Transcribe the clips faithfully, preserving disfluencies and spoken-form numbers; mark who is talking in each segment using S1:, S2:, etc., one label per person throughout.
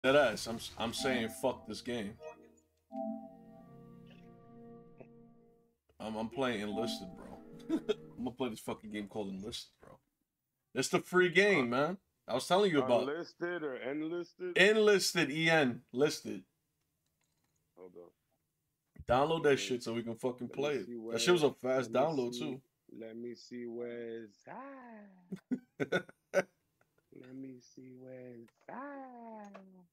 S1: Deadass, I'm I'm saying fuck this game. I'm I'm playing Enlisted, bro. I'm gonna play this fucking game called Enlisted, bro. It's the free game, man. I was telling you about
S2: Unlisted or enlisted?
S1: Enlisted, E N listed.
S2: Hold on.
S1: Download that shit so we can fucking play it. That shit was a fast download
S2: see,
S1: too.
S2: Let me see where's I. Let me see where's I.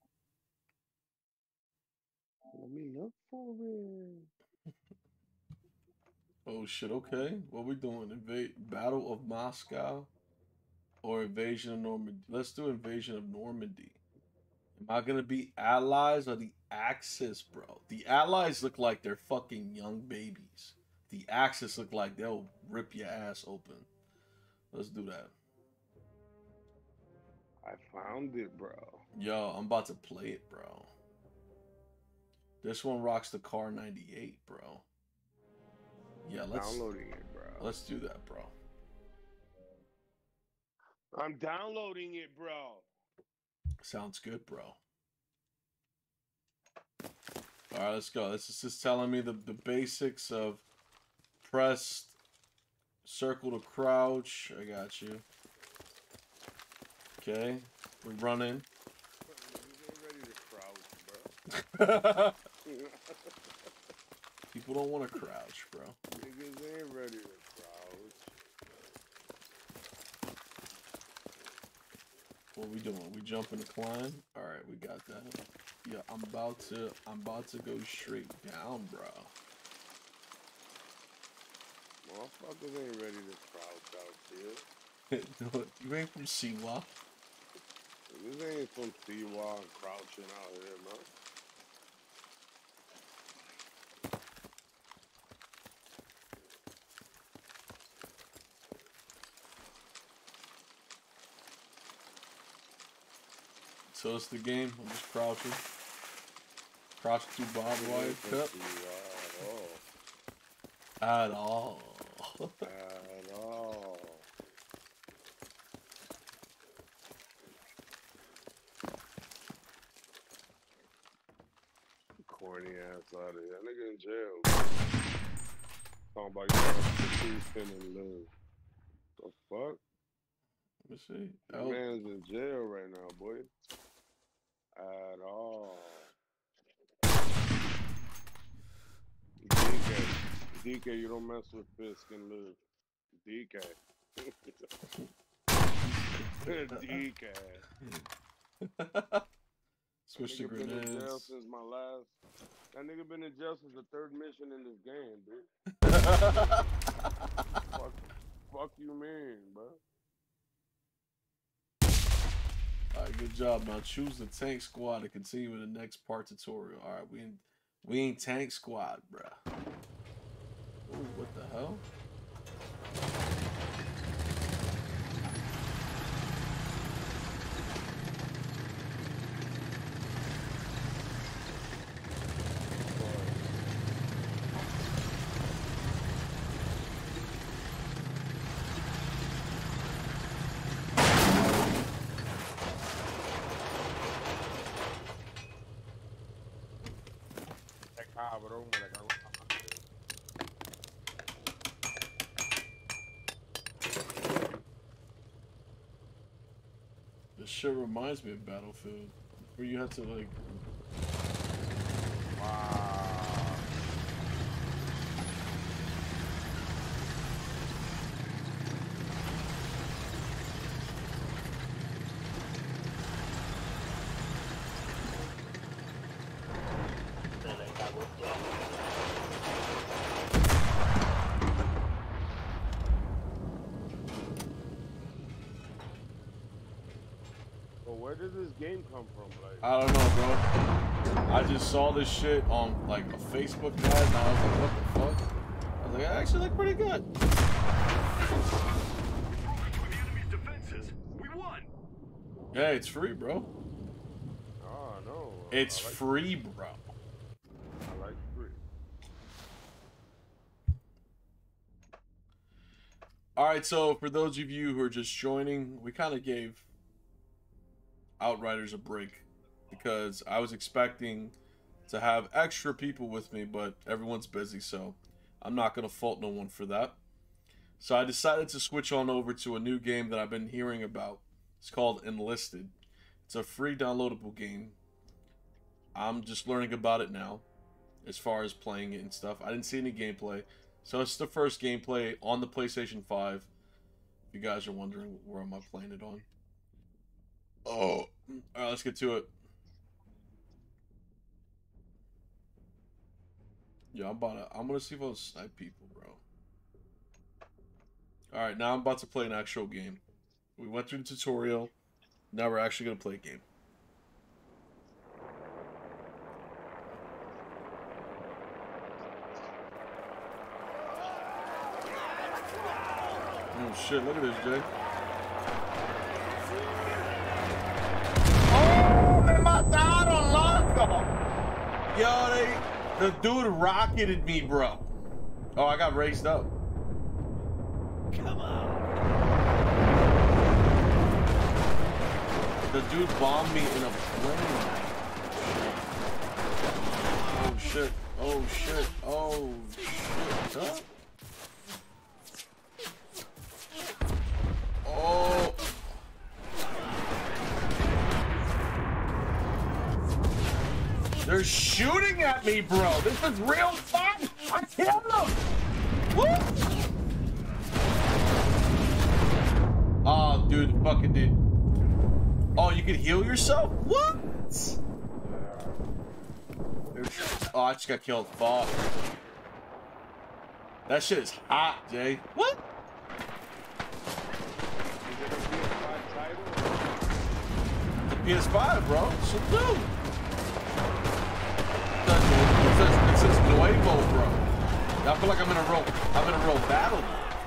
S2: Let me look for it.
S1: Oh shit, okay. What we doing? Invade Battle of Moscow or Invasion of Normandy? Let's do Invasion of Normandy. Am I gonna be allies or the Axis, bro? The allies look like they're fucking young babies. The Axis look like they'll rip your ass open. Let's do that.
S2: I found it, bro.
S1: Yo, I'm about to play it, bro. This one rocks the Car ninety-eight, bro. Yeah, let's
S2: downloading it, bro.
S1: Let's do that, bro.
S2: I'm downloading it, bro.
S1: Sounds good, bro. All right, let's go. This is just telling me the, the basics of press, circle to crouch. I got you. Okay, we're running. People don't want to crouch, bro.
S2: Niggas ain't ready to crouch.
S1: What we doing? We jumping to climb? All right, we got that. Yeah, I'm about to. I'm about to go straight down, bro.
S2: Motherfuckers ain't ready to crouch out here.
S1: You ain't from Siwa.
S2: This ain't from Siwa and crouching out here, man.
S1: So it's the game. I'm just crouching. Crouch to barbed wire cup. At all.
S2: At all. Corny ass out of here. That nigga in jail. Talking about you got two spinning live. The fuck?
S1: Let me see.
S2: That
S1: Oh.
S2: man's in jail right now, boy. At all. D K. D K, you don't mess with Fisk and live. D K. D K.
S1: Switch to grenades.
S2: Been in jail since my last. That nigga been in jail since the third mission in this game, dude. fuck, fuck you, man, bro.
S1: Alright, good job. Now choose the tank squad to continue in the next part tutorial. Alright, we in, we ain't tank squad, bruh. Ooh, what the hell? This shit reminds me of Battlefield, where you have to like.
S2: Wow. Where did this game come from? Like,
S1: I don't know, bro. I just saw this shit on like a Facebook ad, and I was like, "What the fuck?" I was like, "It actually looked pretty good."
S3: With the enemy's defenses, we won.
S1: Yeah, it's free, bro.
S2: oh no,
S1: It's
S2: like
S1: free, bro.
S2: I like free.
S1: All right, so for those of you who are just joining, we kind of gave Outriders a break because I was expecting to have extra people with me, but everyone's busy, so I'm not going to fault no one for that. So I decided to switch on over to a new game that I've been hearing about. It's called Enlisted. It's a free downloadable game. I'm just learning about it now, as far as playing it and stuff. I didn't see any gameplay, so it's the first gameplay on the PlayStation five. If you guys are wondering, where am I playing it on? Oh, alright, let's get to it. Yeah, I'm about to, I'm gonna see if I'll snipe people, bro. Alright, now I'm about to play an actual game. We went through the tutorial. Now we're actually gonna play a game. Oh shit, look at this, Jay. Oh, me mataron, loco! Yo, they, the dude rocketed me, bro. Oh, I got raised up. Come on. The dude bombed me in a plane. Oh shit, oh shit, oh shit, huh? Oh. They're shooting at me, bro. This is real fun. I killed them. What? Oh, dude, fucking dude. Oh, you can heal yourself? What? Oh, I just got killed. Fuck. That shit is hot, Jay. What? P S five, bro. So do. It says, it says Nuevo, bro. I feel like I'm in a real, I'm in a real battle.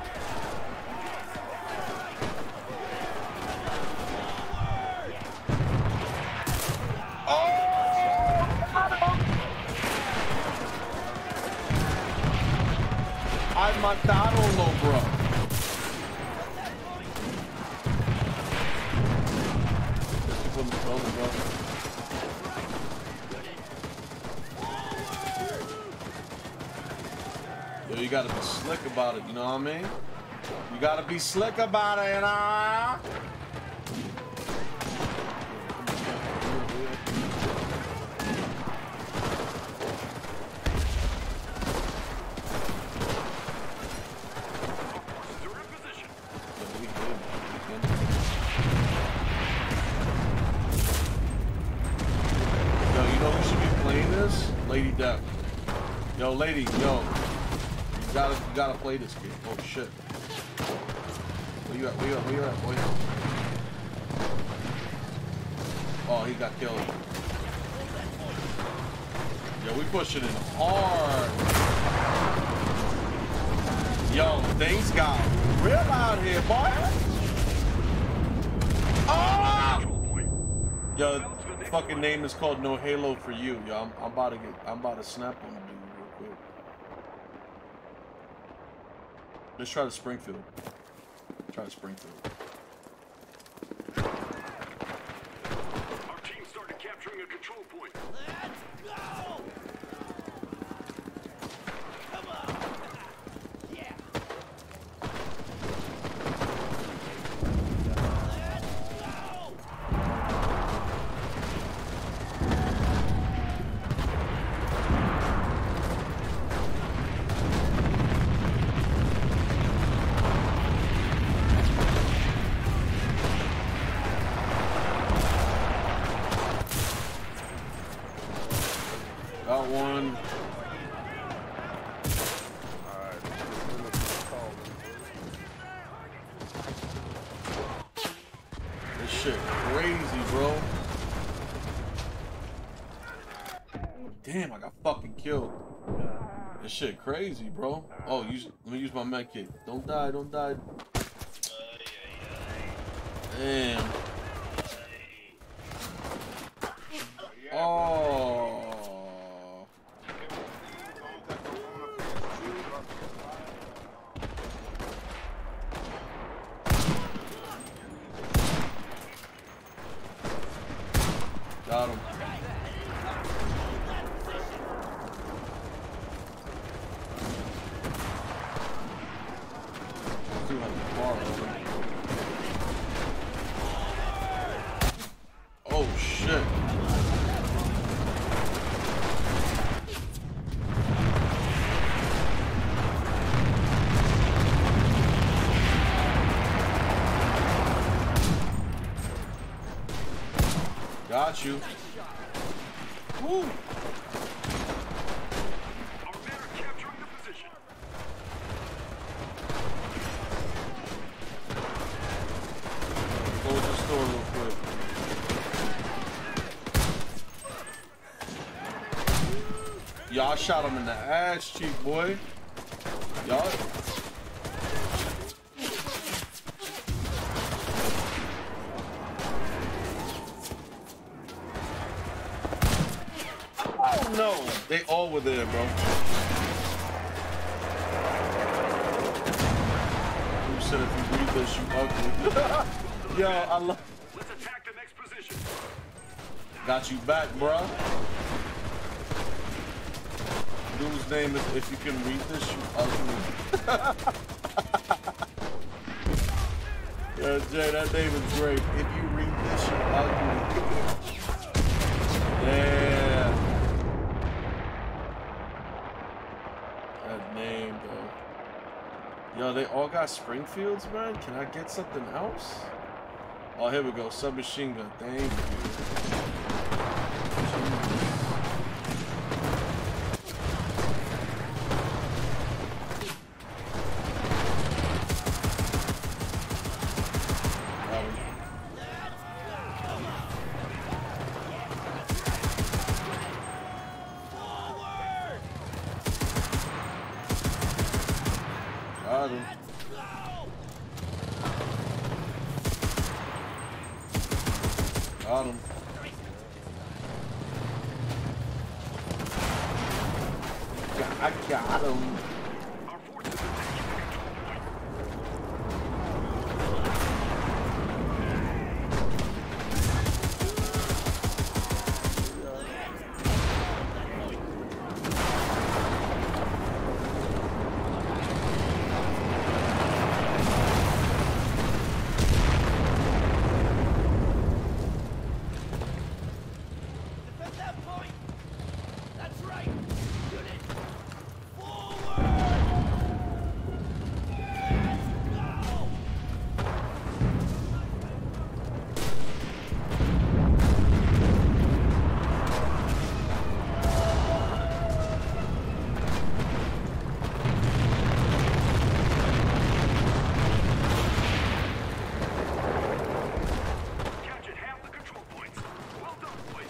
S1: Oh! I mataron, lo, bro. Yo, you gotta be slick about it, you know what I mean? You gotta be slick about it, you know? Lady Death. Yo, lady, yo. You gotta, you gotta play this game. Oh, shit. Where you at? Where you at? Where you at, boy? Oh, he got killed. Yo, we pushing it hard. Yo, things got real out here, boy. Oh! Yo, fucking name is called No Halo for You. Yo, I'm, I'm about to get, I'm about to snap on the dude real quick. Let's try to Springfield. Try to Springfield.
S3: Our team started capturing a control point.
S4: Let's go! Come on! Yeah!
S1: Got one. This shit crazy, bro. Damn, I got fucking killed. This shit crazy, bro. Oh, use, let me use my med kit. Don't die, don't die. Damn. Oh. Got him. got you. Woo.
S3: Our men are capturing the position.
S1: Close the store real quick. Y'all shot him in the ass cheek, boy. Y'all. Oh no, they all were there, bro. Who said if you read this, you ugly? Yo, I love.
S3: Let's attack the next position.
S1: Got you back, bruh. Dude's name is, if you can read this, you ugly. Yo, Jay, that name is great. If you read this, you ugly. Yeah. That name, though. Yo, they all got Springfields, man. Can I get something else? Oh, here we go. Submachine gun. Thank you. Got him. I got him.
S3: Our forces are taking the control point.
S4: Defend that point. That's right. Unit, forward. Let's go.
S3: Captured half the control points. Well done, boys.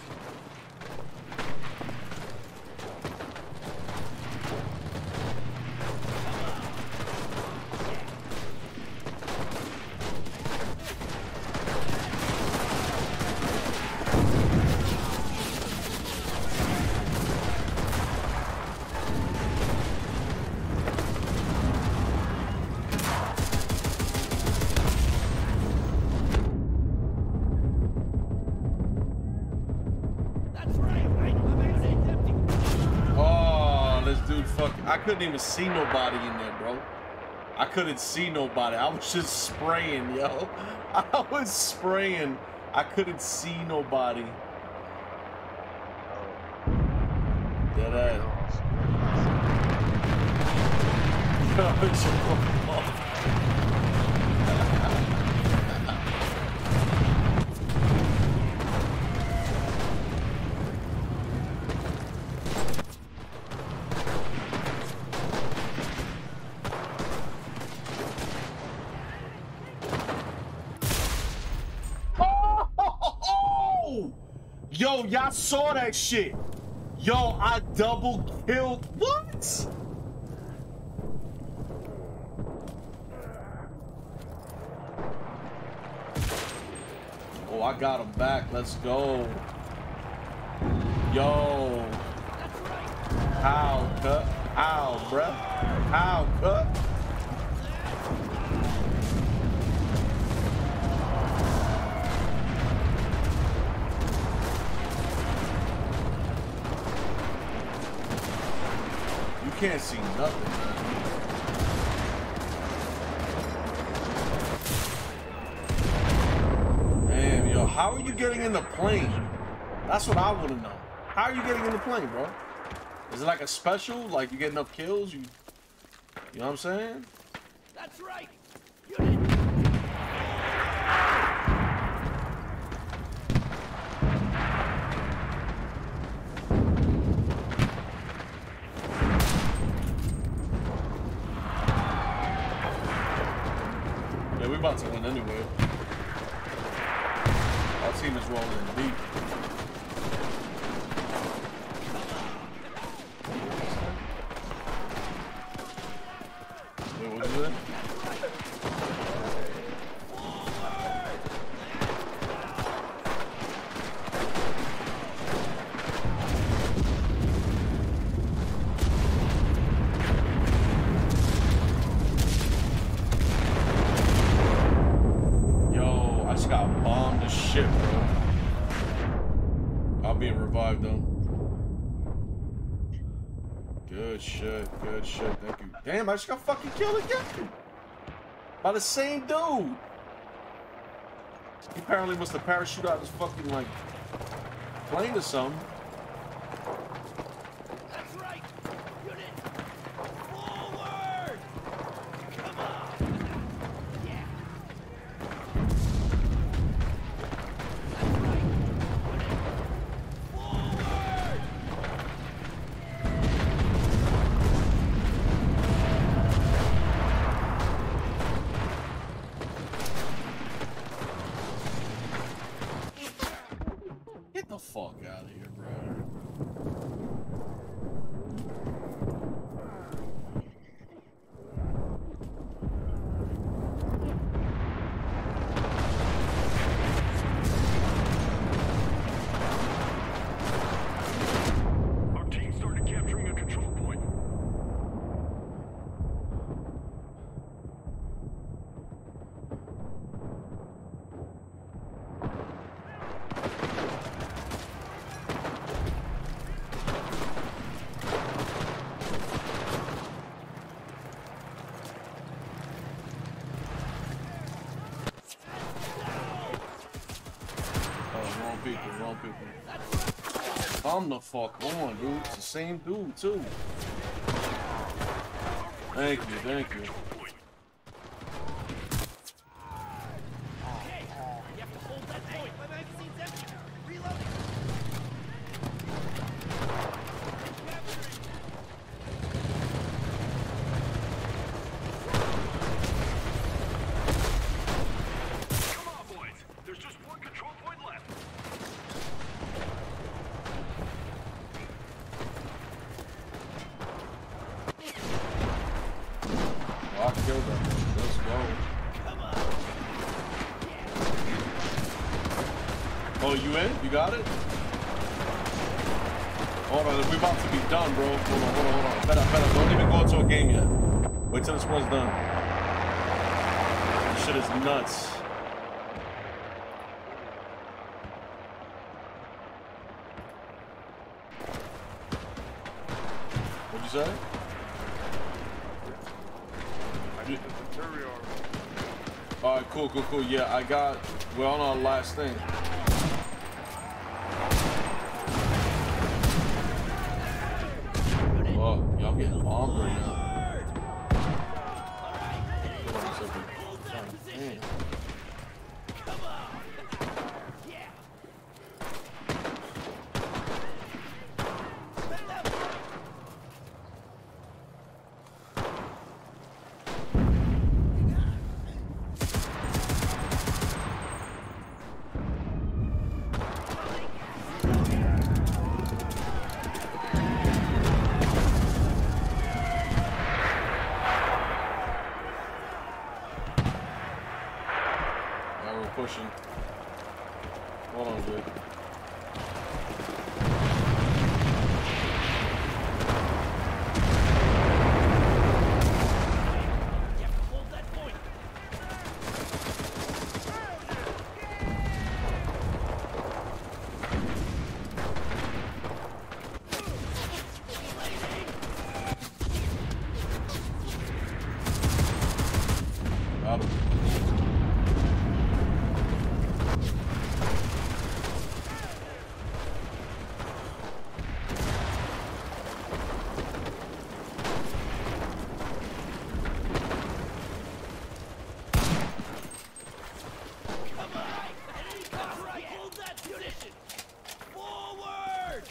S4: That's right. Right. My magazine's empty.
S1: Oh, this dude fuck. I couldn't even see nobody in there, bro. I couldn't see nobody. I was just spraying, yo. I was spraying. I couldn't see nobody. Dead ass. Yo, it's your fault. Oh! Yo, y'all saw that shit. Yo, I double killed. What? Oh, I got him back. Let's go. Yo. How, cut? How, bruh? How, cut? You can't see nothing, man. Damn, yo, how are you getting in the plane? That's what I want to know. How are you getting in the plane, bro? Is it like a special? Like you get enough kills? You, you know what I'm saying?
S4: That's right. Unit.
S1: falling deep. Wait, what is that? Shit, bro. I'll be revived though. Good shit, good shit, thank you. Damn, I just got fucking killed again. By the same dude. He apparently must have parachuted out his fucking like plane or something.
S4: That's right. Unit. Forward. Come on. Yeah.
S1: Get the fuck out of here, bro.
S3: Our team started capturing a control point.
S1: Wrong people, wrong people. Come the fuck on, dude. It's the same dude, too. Thank you, thank you.
S4: Okay. You have to hold that point. My magazine's empty. Reloading.
S3: Come on, boys. There's just one control point left.
S1: Oh, I killed them. Let's go. Oh, you in? You got it? Hold on, we're about to be done, bro. Hold on, hold on, hold on. Better, better. Don't even go into a game yet. Wait till this one's done. This shit is nuts. What'd you say?
S2: I need the superior.
S1: Alright, cool, cool, cool. Yeah, I got... We're on our last thing. Oh, y'all getting bombed right now. Hold on a second. God damn.
S4: Come on. Yeah. Spend that point.
S1: Now we're pushing. Hold on, dude.
S4: You have to hold that point.
S1: Got him.
S4: Come on. That's right. Hold that position. Forward.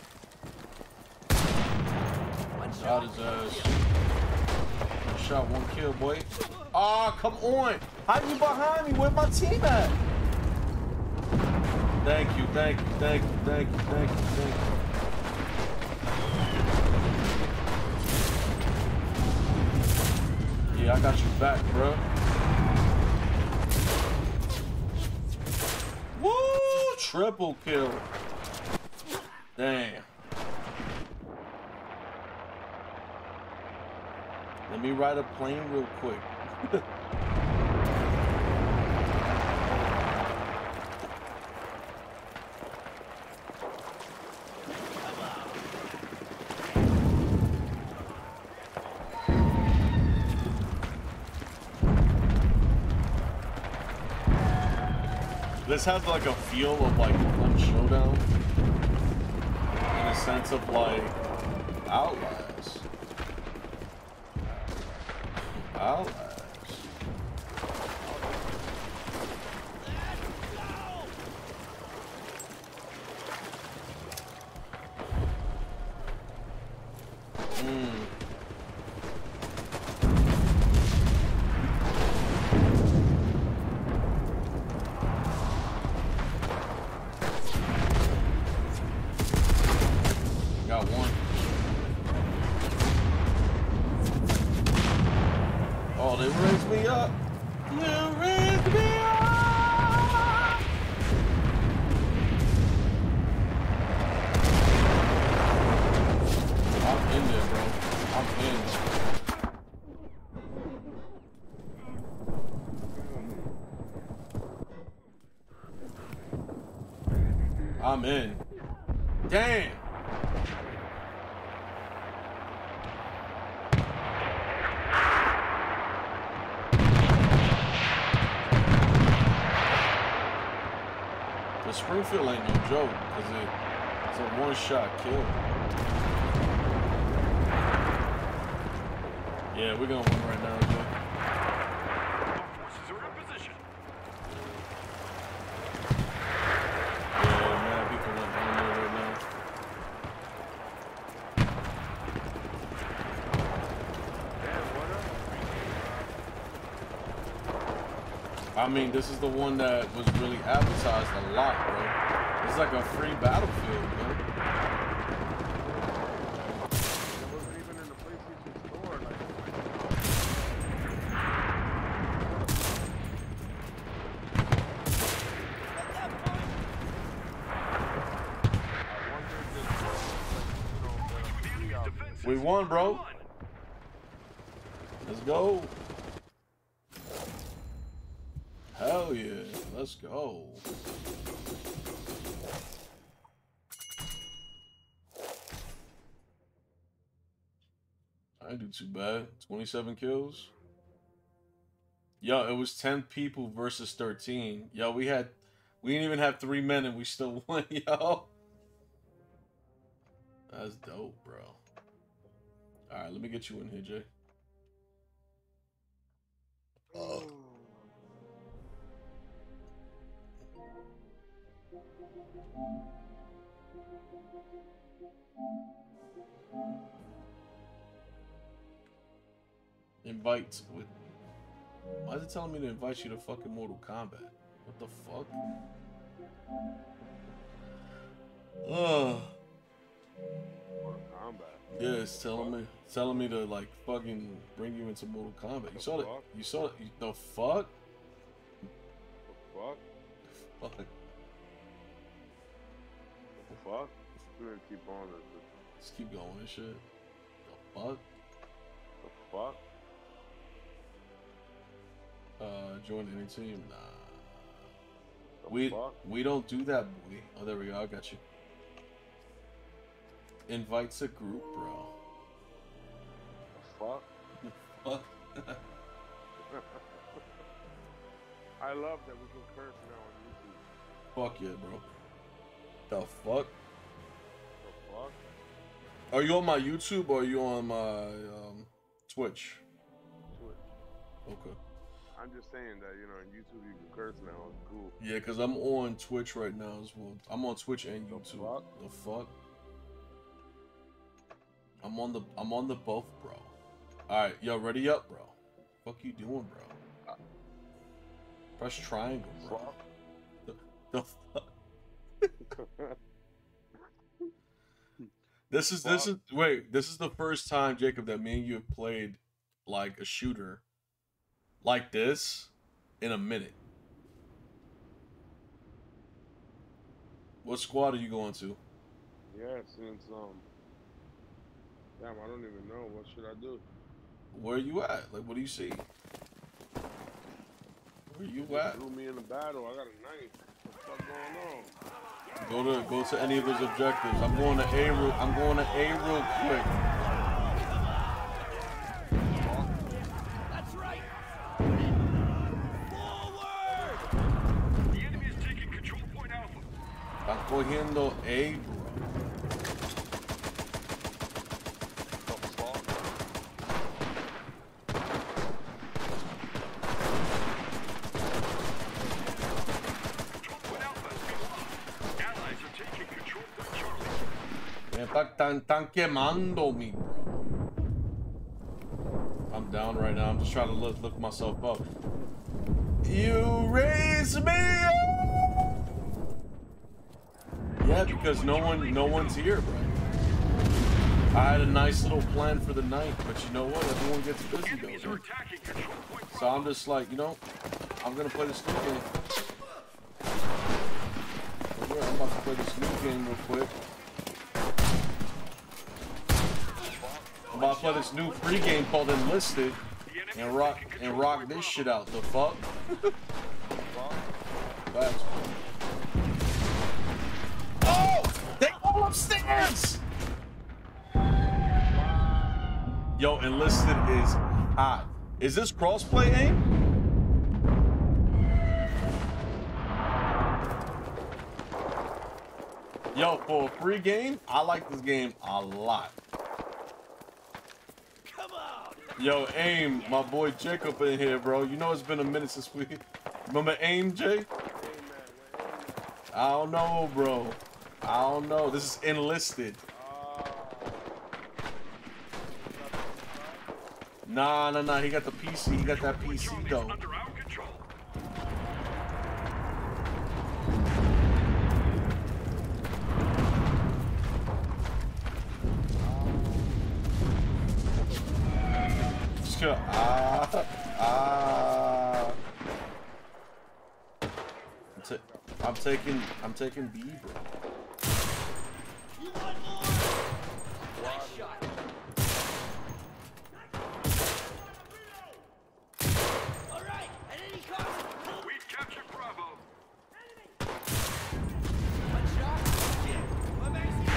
S4: One
S1: Got
S4: shot.
S1: his ass. One shot, one kill, boy. Ah, come on. How you behind me? Where my team at? Thank you, thank you, thank you, thank you, thank you, thank you. Yeah, I got you back, bro. Woo! Triple kill. Damn. Let me ride a plane real quick. This has like a feel of like Punch Showdown in a sense of like Outlast. Outlast. Mm. Got one. Oh, they raised me up. They raised me up. I'm in there, bro. I'm in. I'm in. Damn. The Springfield ain't no joke, because it, it's a one-shot kill. Yeah, we're gonna win right now, Jay.
S3: Forces are in position.
S1: Yeah, man, people went down there right now. I mean, this is the one that was really advertised a lot, bro. It's like a free battlefield, man.
S2: It wasn't even in the PlayStation Store. Like,
S1: We won, bro. Let's go. Hell yeah, let's go. I didn't do too bad. twenty-seven kills. Yo, it was ten people versus thirteen. Yo, we had, we didn't even have three men and we still won, yo. That's dope, bro. All right, let me get you in here, Jay. Oh. Invite with. Why is it telling me to invite you to fucking Mortal Kombat? What the fuck? Ugh.
S2: Mortal Kombat.
S1: Yeah, it's telling me, telling me to like fucking bring you into Mortal Kombat. You saw that? You saw it? The fuck?
S2: The fuck?
S1: Fuck.
S2: The fuck? We're gonna keep on this.
S1: Just keep going and shit. The fuck?
S2: The fuck?
S1: Uh, join any team? Nah.
S2: The
S1: We
S2: fuck?
S1: we don't do that, boy. Oh, there we go. I got you. Invites a group, bro.
S2: The fuck?
S1: Fuck.
S2: I love that we can curse now on YouTube.
S1: Fuck yeah, bro. The fuck?
S2: The fuck?
S1: Are you on my YouTube or are you on my um, Twitch?
S2: Twitch.
S1: Okay.
S2: I'm just saying that, you know, on YouTube you can curse now. It's cool.
S1: Yeah, because I'm on Twitch right now as well. I'm on Twitch and
S2: The
S1: YouTube.
S2: fuck?
S1: The fuck? I'm on the I'm on the both, bro. Alright, yo, ready up, bro. Fuck you doing, bro? Press triangle, bro.
S2: Fuck?
S1: The, the fuck? This is this is wait, this is the first time, Jacob, that me and you have played like a shooter like this in a minute. What squad are you going to?
S2: Yeah, since um, damn, I don't even know. What should I do?
S1: Where are you at? Like, what do you see? Where you
S2: They
S1: at?
S2: threw me in the battle. I got a knife. What the fuck going on?
S1: Go to go to any of those objectives. I'm going to A real. I'm going to A real quick.
S4: That's right. Forward.
S3: The enemy is taking control point Alpha.
S1: Está cogiendo A, bro.
S3: Control point Alpha has been lost. Allies are taking control point Charlie.
S1: Me están tan quemando me, bro. I'm down right now. I'm just trying to lift, lift myself up. You raise me up. Yeah, because no one, no one's here, bro. I had a nice little plan for the night, but you know what? Everyone gets busy
S3: Enemies
S1: though.
S3: are
S1: Dude.
S3: attacking control point
S1: So I'm just like, you know, I'm gonna play this new game. So yeah, I'm about to play this new game real quick. I'm about to play this new free game called Enlisted and rock and rock this shit out. The fuck? Facts. Oh! They all upstairs! Yo, Enlisted is hot. Is this crossplay aim? Yo, for a free game, I like this game a lot.
S4: Come on.
S1: Yo, AIM, my boy Jacob in here, bro. You know it's been a minute since we... Remember AIM, Jay? I don't know, bro. I don't know. This is Enlisted. Nah, nah, nah. He got the P C. He got that P C,
S3: Charlie is
S1: though.
S3: under our control.
S1: Just go, ah, ah. I'm, ta I'm taking, I'm taking B, bro.
S4: You want more? Nice shot. All right. Enemy coming.
S3: We've captured Bravo.
S4: One shot. Yeah. My magazine.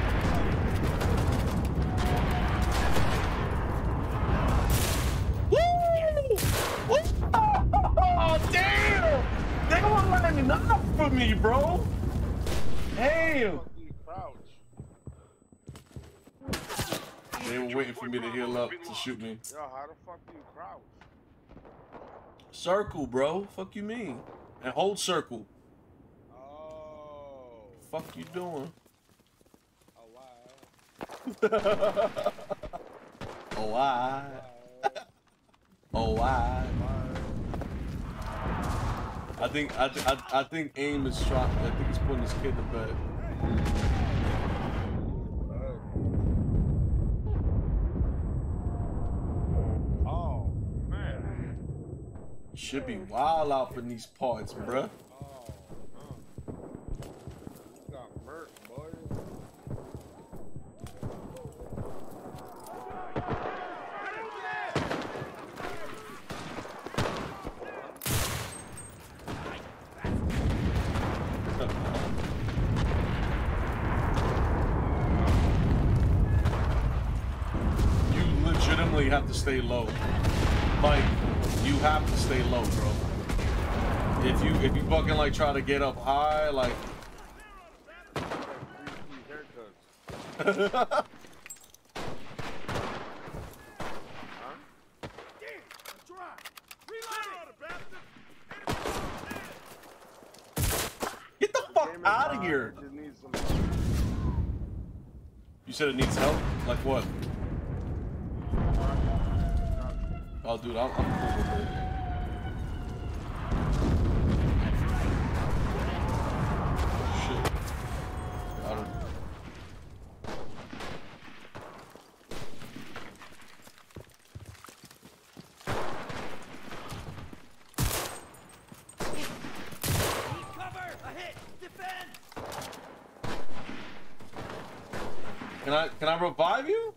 S1: Woo! Oh, damn! They were lining up for me, bro. Damn.
S2: Fuck you, crouch.
S1: They were waiting for me to heal up to shoot me.
S2: Yo, how the fuck do you crouch?
S1: Circle, bro. Fuck you mean? And hold circle.
S2: Oh.
S1: Fuck you doing?
S2: Oh, wow.
S1: Oh, I. Oh, I. I think I, I I think AIM is trying. I think he's putting his kid to bed.
S2: Oh, man.
S1: Should be wild out in these parts, bruh.
S2: Oh, no. You got murked, boy.
S1: You legitimately have to stay low. Like, you have to stay low, bro. If you if you fucking like try to get up high, like.
S2: Haircuts.
S1: Get the fuck out of here!
S2: Just need some.
S1: You said it needs help? Like what? Oh, dude, I'm, I'm cool with it. Shit. Can I can I revive you?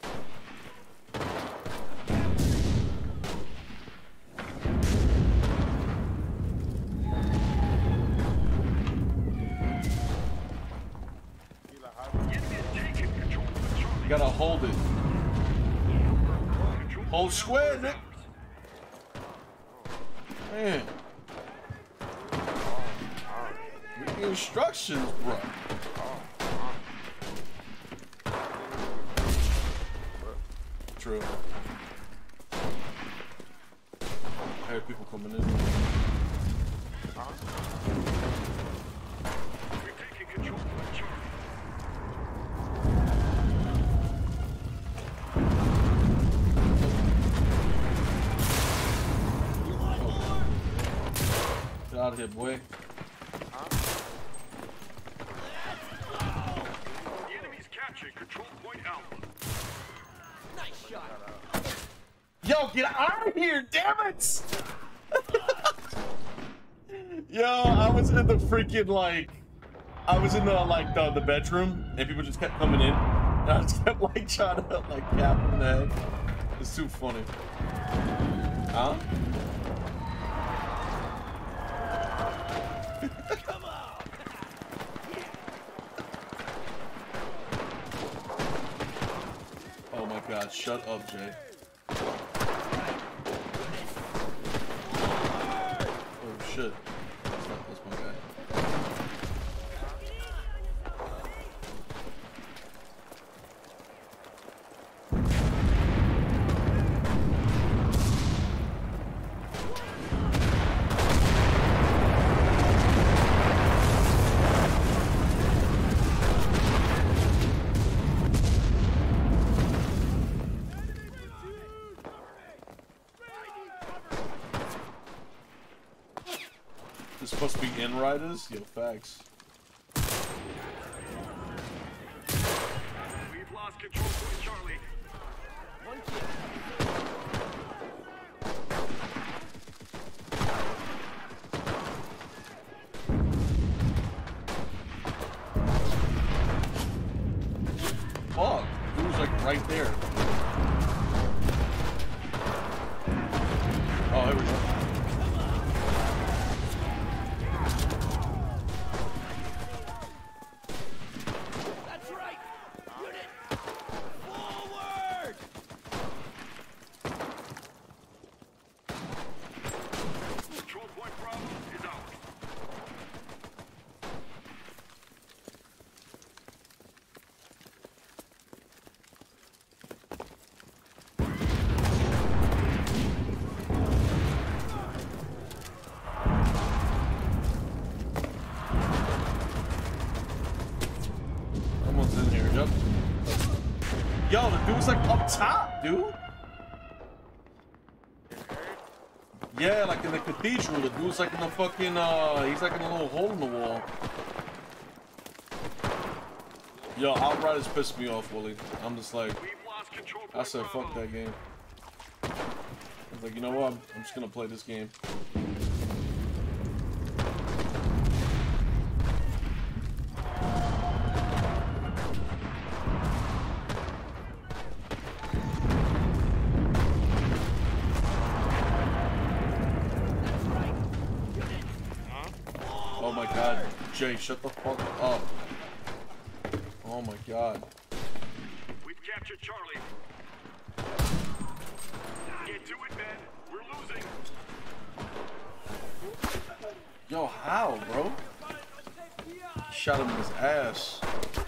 S1: You gotta hold it. Hold square, Nick. Man. Read the instructions, bro. True. I hear people coming in.
S3: We're taking control of Charlie.
S1: Get out of here, boy.
S3: The enemy's captured control point Alpha.
S4: Nice shot.
S1: Yo, get out of here, damn it! Yo, I was in the freaking, like, I was in the, like, the, the bedroom, and people just kept coming in, and I just kept, like, trying to, like, cap them in the head. It's too funny. Huh?
S4: Come on.
S1: Oh my god, shut up, Jay. Oh shit. That's not, that's my guy. This supposed to be outriders? Yo, facts.
S3: We've lost control point Charlie.
S4: One kill.
S1: Fuck, he was like right there. Oh, here we go.
S4: That's right. Unit forward.
S3: Control point Bravo is ours.
S1: Someone's in here, yep. Yo, the dude's like up top, dude. Yeah, like in the cathedral, the dude's like in the fucking, uh, he's like in a little hole in the wall. Yo, Outriders pissed me off, Willie. I'm just like,
S3: We've lost control point
S1: I said,
S3: Bravo.
S1: fuck that game. I was like, you know what? I'm, I'm just gonna play this game.
S4: That's right. Unit
S1: Oh my god. Jay, shut the fuck up. Oh my god.
S3: We've captured Charlie. Get to it, men. We're losing.
S1: Yo, how, bro? Shot him in his ass.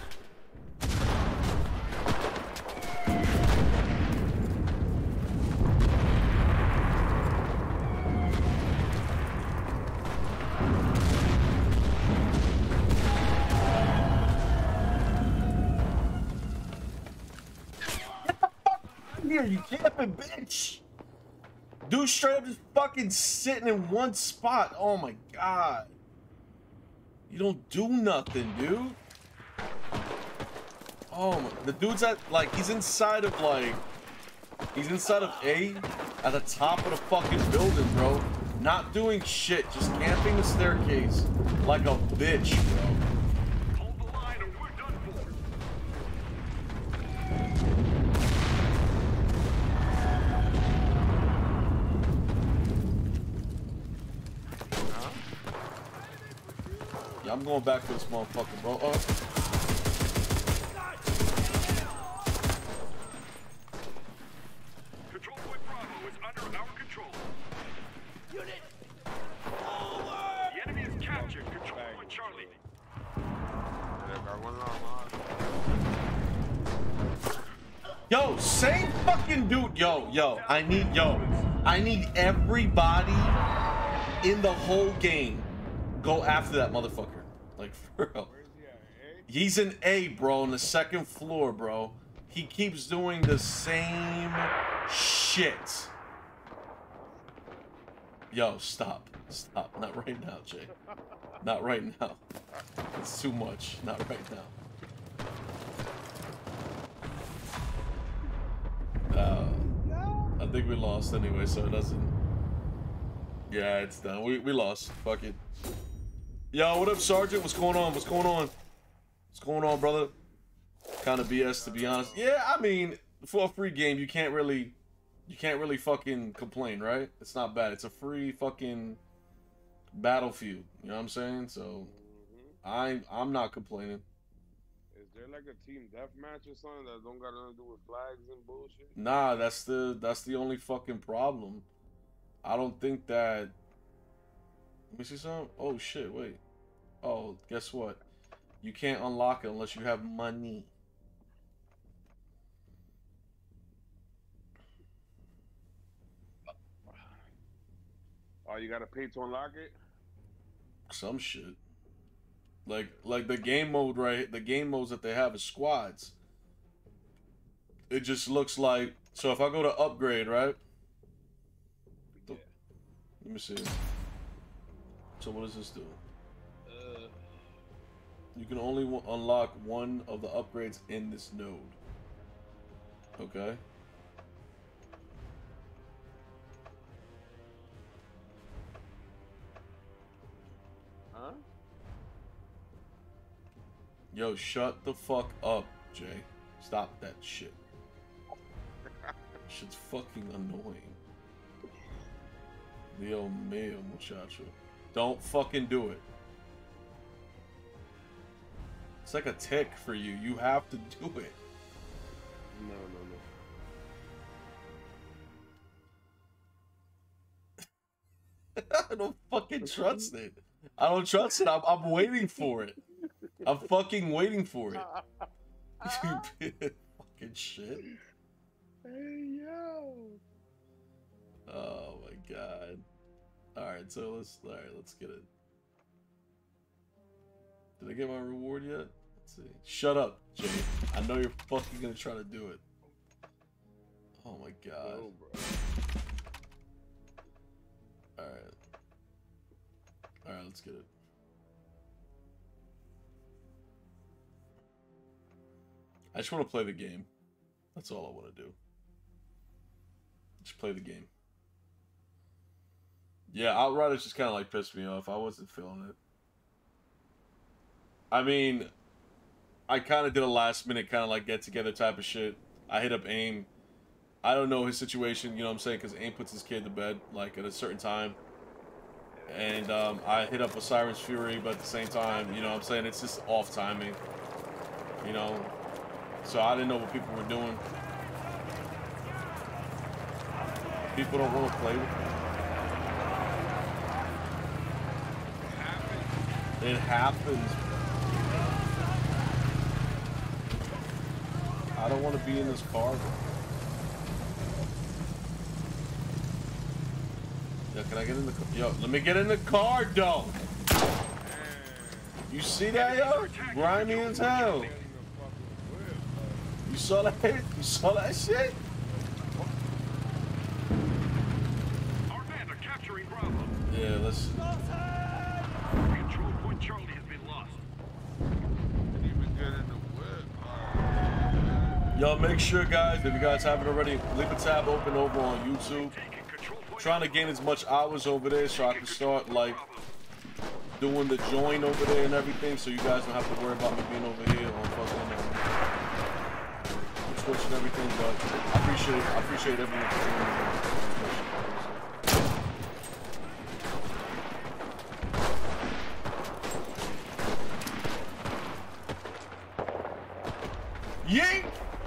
S1: Here, you camping, bitch. Dude straight up just fucking sitting in one spot. Oh my god. You don't do nothing, dude. Oh my, the dude's at, like, he's inside of, like, he's inside of A at the top of the fucking building, bro. Not doing shit, just camping the staircase like a bitch, bro.
S3: Hold the line or we're done for.
S1: I'm going back for this motherfucker, bro. Uh.
S3: Control point Bravo is under our control.
S4: Unit forward!
S3: The enemy is captured control point Charlie.
S1: Yo, same fucking dude. Yo, yo, I need, yo, I need everybody in the whole game go after that motherfucker. Like, for real. He's in A, bro, on the second floor, bro. He keeps doing the same shit. Yo, stop. Stop. Not right now, Jay. Not right now. It's too much. Not right now. Uh, I think we lost anyway, so it doesn't... Yeah, it's done. We, we lost. Fuck it. Yo, what up, Sergeant? What's going on? What's going on? What's going on, brother? Kind of B S, to be honest. Yeah, I mean, for a free game, you can't really... You can't really fucking complain, right? It's not bad. It's a free fucking Battlefield. You know what I'm saying? So, I'm, I'm not complaining.
S2: Is there like a team deathmatch or something that don't got nothing to do with flags and bullshit?
S1: Nah, that's the that's the only fucking problem. I don't think that. Let me see something. Oh shit! Wait. Oh, guess what? You can't unlock it unless you have money.
S2: Oh, you gotta pay to unlock it?
S1: Some shit. Like like the game mode, right? The game modes that they have is squads. It just looks like, so if I go to upgrade, right?
S2: Yeah.
S1: Let me see. So what does this do?
S2: Uh,
S1: You can only w unlock one of the upgrades in this node. Okay.
S2: huh?
S1: Yo, shut the fuck up, Jay. Stop that shit. Shit's fucking annoying. Dios mío, muchacho. Don't fucking do it. It's like a tick for you. You have to do it.
S2: No, no, no.
S1: I don't fucking trust it. I don't trust it. I'm, I'm waiting for it. I'm fucking waiting for it. You fucking shit.
S2: Hey, yo.
S1: Oh my god. Alright, so let's alright, let's get it. Did I get my reward yet? Let's see. Shut up, Jay. I know you're fucking gonna try to do it. Oh my god.
S2: Yo, bro.
S1: Alright. Alright, let's get it. I just want to play the game. That's all I want to do. Just play the game. Yeah, Outriders just kind of like pissed me off. I wasn't feeling it. I mean, I kind of did a last minute kind of like get together type of shit. I hit up AIM. I don't know his situation, you know what I'm saying? Because AIM puts his kid to bed like at a certain time. And um, I hit up Osiris Fury, but at the same time, you know what I'm saying? It's just off timing. You know? So I didn't know what people were doing. People don't want to play with me. It happens. I don't want to be in this car. Yo, can I get in the car? Yo, let me get in the car, though. You see that, yo? Grimy as hell. You saw that? You saw that shit?
S3: Our men are capturing Bravo.
S1: Yeah, let's.
S3: Control point Charlie has been lost.
S2: Didn't even get in the whip.
S1: Yo, make sure, guys, if you guys haven't already, leave a tab open over on YouTube.
S3: Taking control point.
S1: Trying to gain as much hours over there so I can start, like, doing the join over there and everything, so you guys don't have to worry about me being over here on fucking um, Twitch and everything. But I appreciate, I appreciate everyone for doing it. Yeet!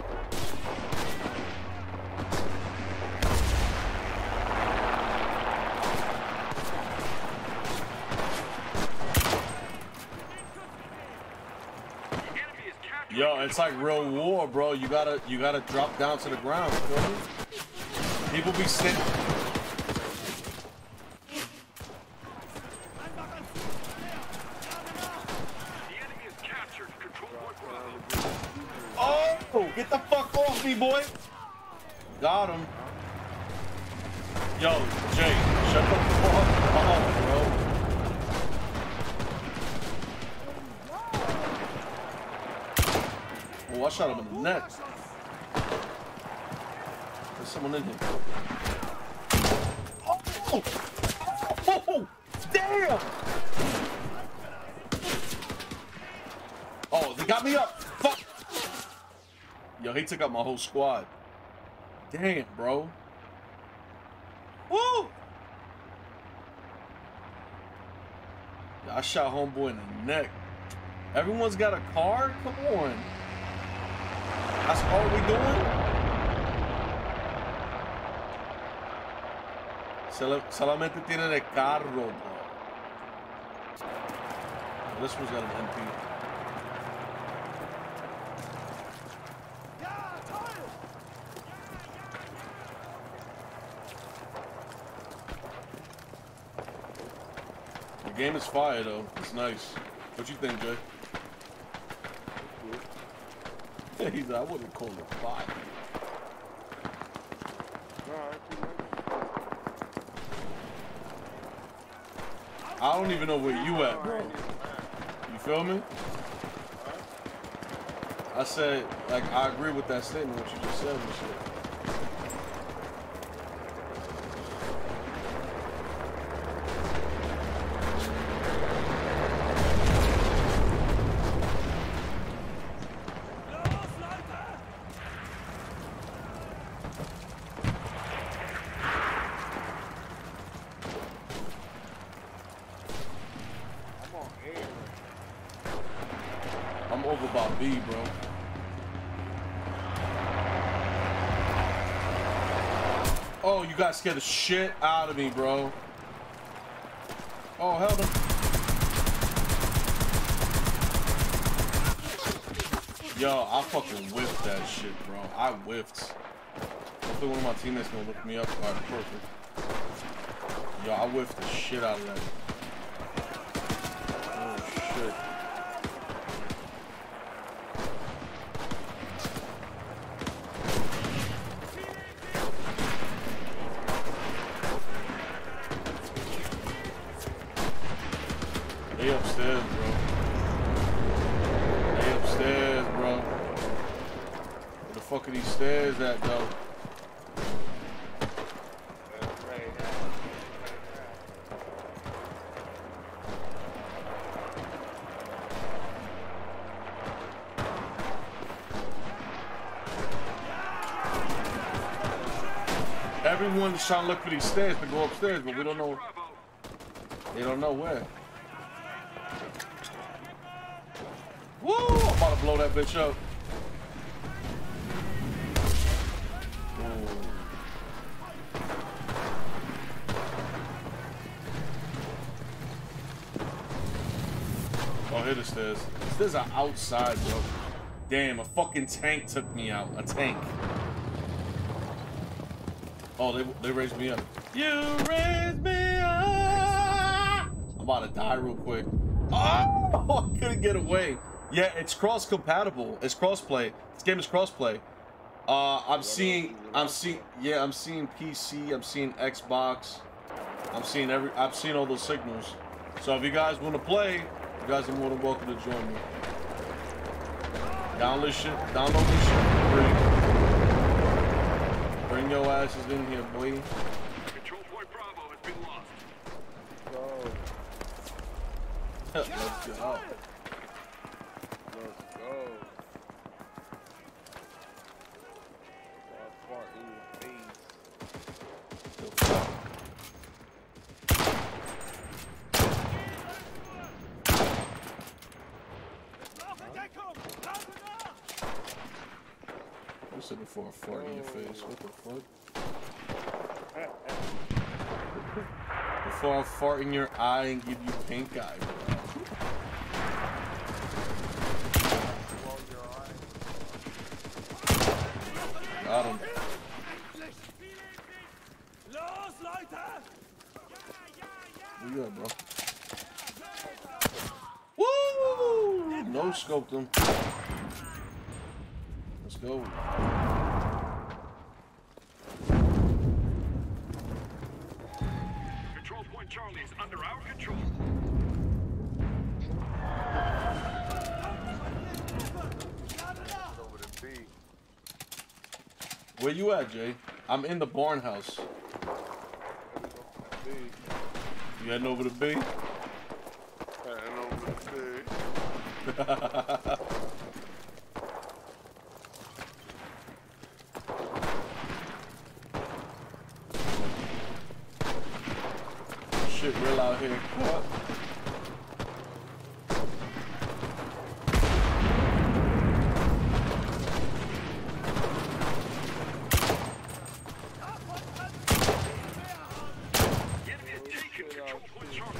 S1: Yo, it's like real war, bro. You gotta, you gotta drop down to the ground. Feel me? People be sitting. Oh, get the fuck off me, boy. Got him. Yo, Jay, shut the fuck up, bro. Oh, I shot him in the neck. There's someone in here. Oh, oh, oh, damn. Oh, they got me up. Fuck. Yo, he took out my whole squad. Damn, bro. Woo! Yo, I shot homeboy in the neck. Everyone's got a car? Come on. That's all we doing? Sol solamente tienen el carro, bro. This one's got an M P. The game is fire though. It's nice. What you think, Jay? He's I wouldn't call it fire. I don't even know where you at, bro. You feel me? I said, like, I agree with that statement, what you just said and shit. I'm over by B, bro. Oh, you guys scared the shit out of me, bro. Oh, hell no. Yo, I fucking whiffed that shit, bro. I whiffed. Hopefully one of my teammates gonna lift me up. All right, perfect. Yo, I whiffed the shit out of that. Oh, shit. They upstairs, bro. They upstairs, bro. Where the fuck are these stairs at, though? Everyone's trying to look for these stairs to go upstairs, but we don't know. They don't know where. Woo! I'm about to blow that bitch up. Ooh. Oh, here the stairs. The stairs are outside, bro. Damn, a fucking tank took me out. A tank. Oh, they, they raised me up. You raised me up! I'm about to die real quick. Oh, I couldn't get away. Yeah, it's cross-compatible. It's cross-play. This game is cross-play. Uh, I'm seeing, I'm seeing, yeah, I'm seeing P C. I'm seeing Xbox. I'm seeing every, I've seen all those signals. So if you guys want to play, you guys are more than welcome to join me. Download this shit. Download this shit for free. Bring your asses in here, boy.
S3: Control point Bravo has been lost.
S2: Go.
S1: Let's go.
S2: Let's go. Fart in your face.
S1: You said before I fart in your face. What the fuck? Before I fart in your eye and give you pink eye, bro. Got him. We good, bro. Woo! No scoped him. Let's go.
S3: Control point Charlie is under our control.
S2: Over the B.
S1: Where you at, Jay? I'm in the barn house.
S2: B.
S1: You heading over to B?
S2: Heading over the B.
S1: Shit real out here. What?
S3: The enemy has taken control point Charlie.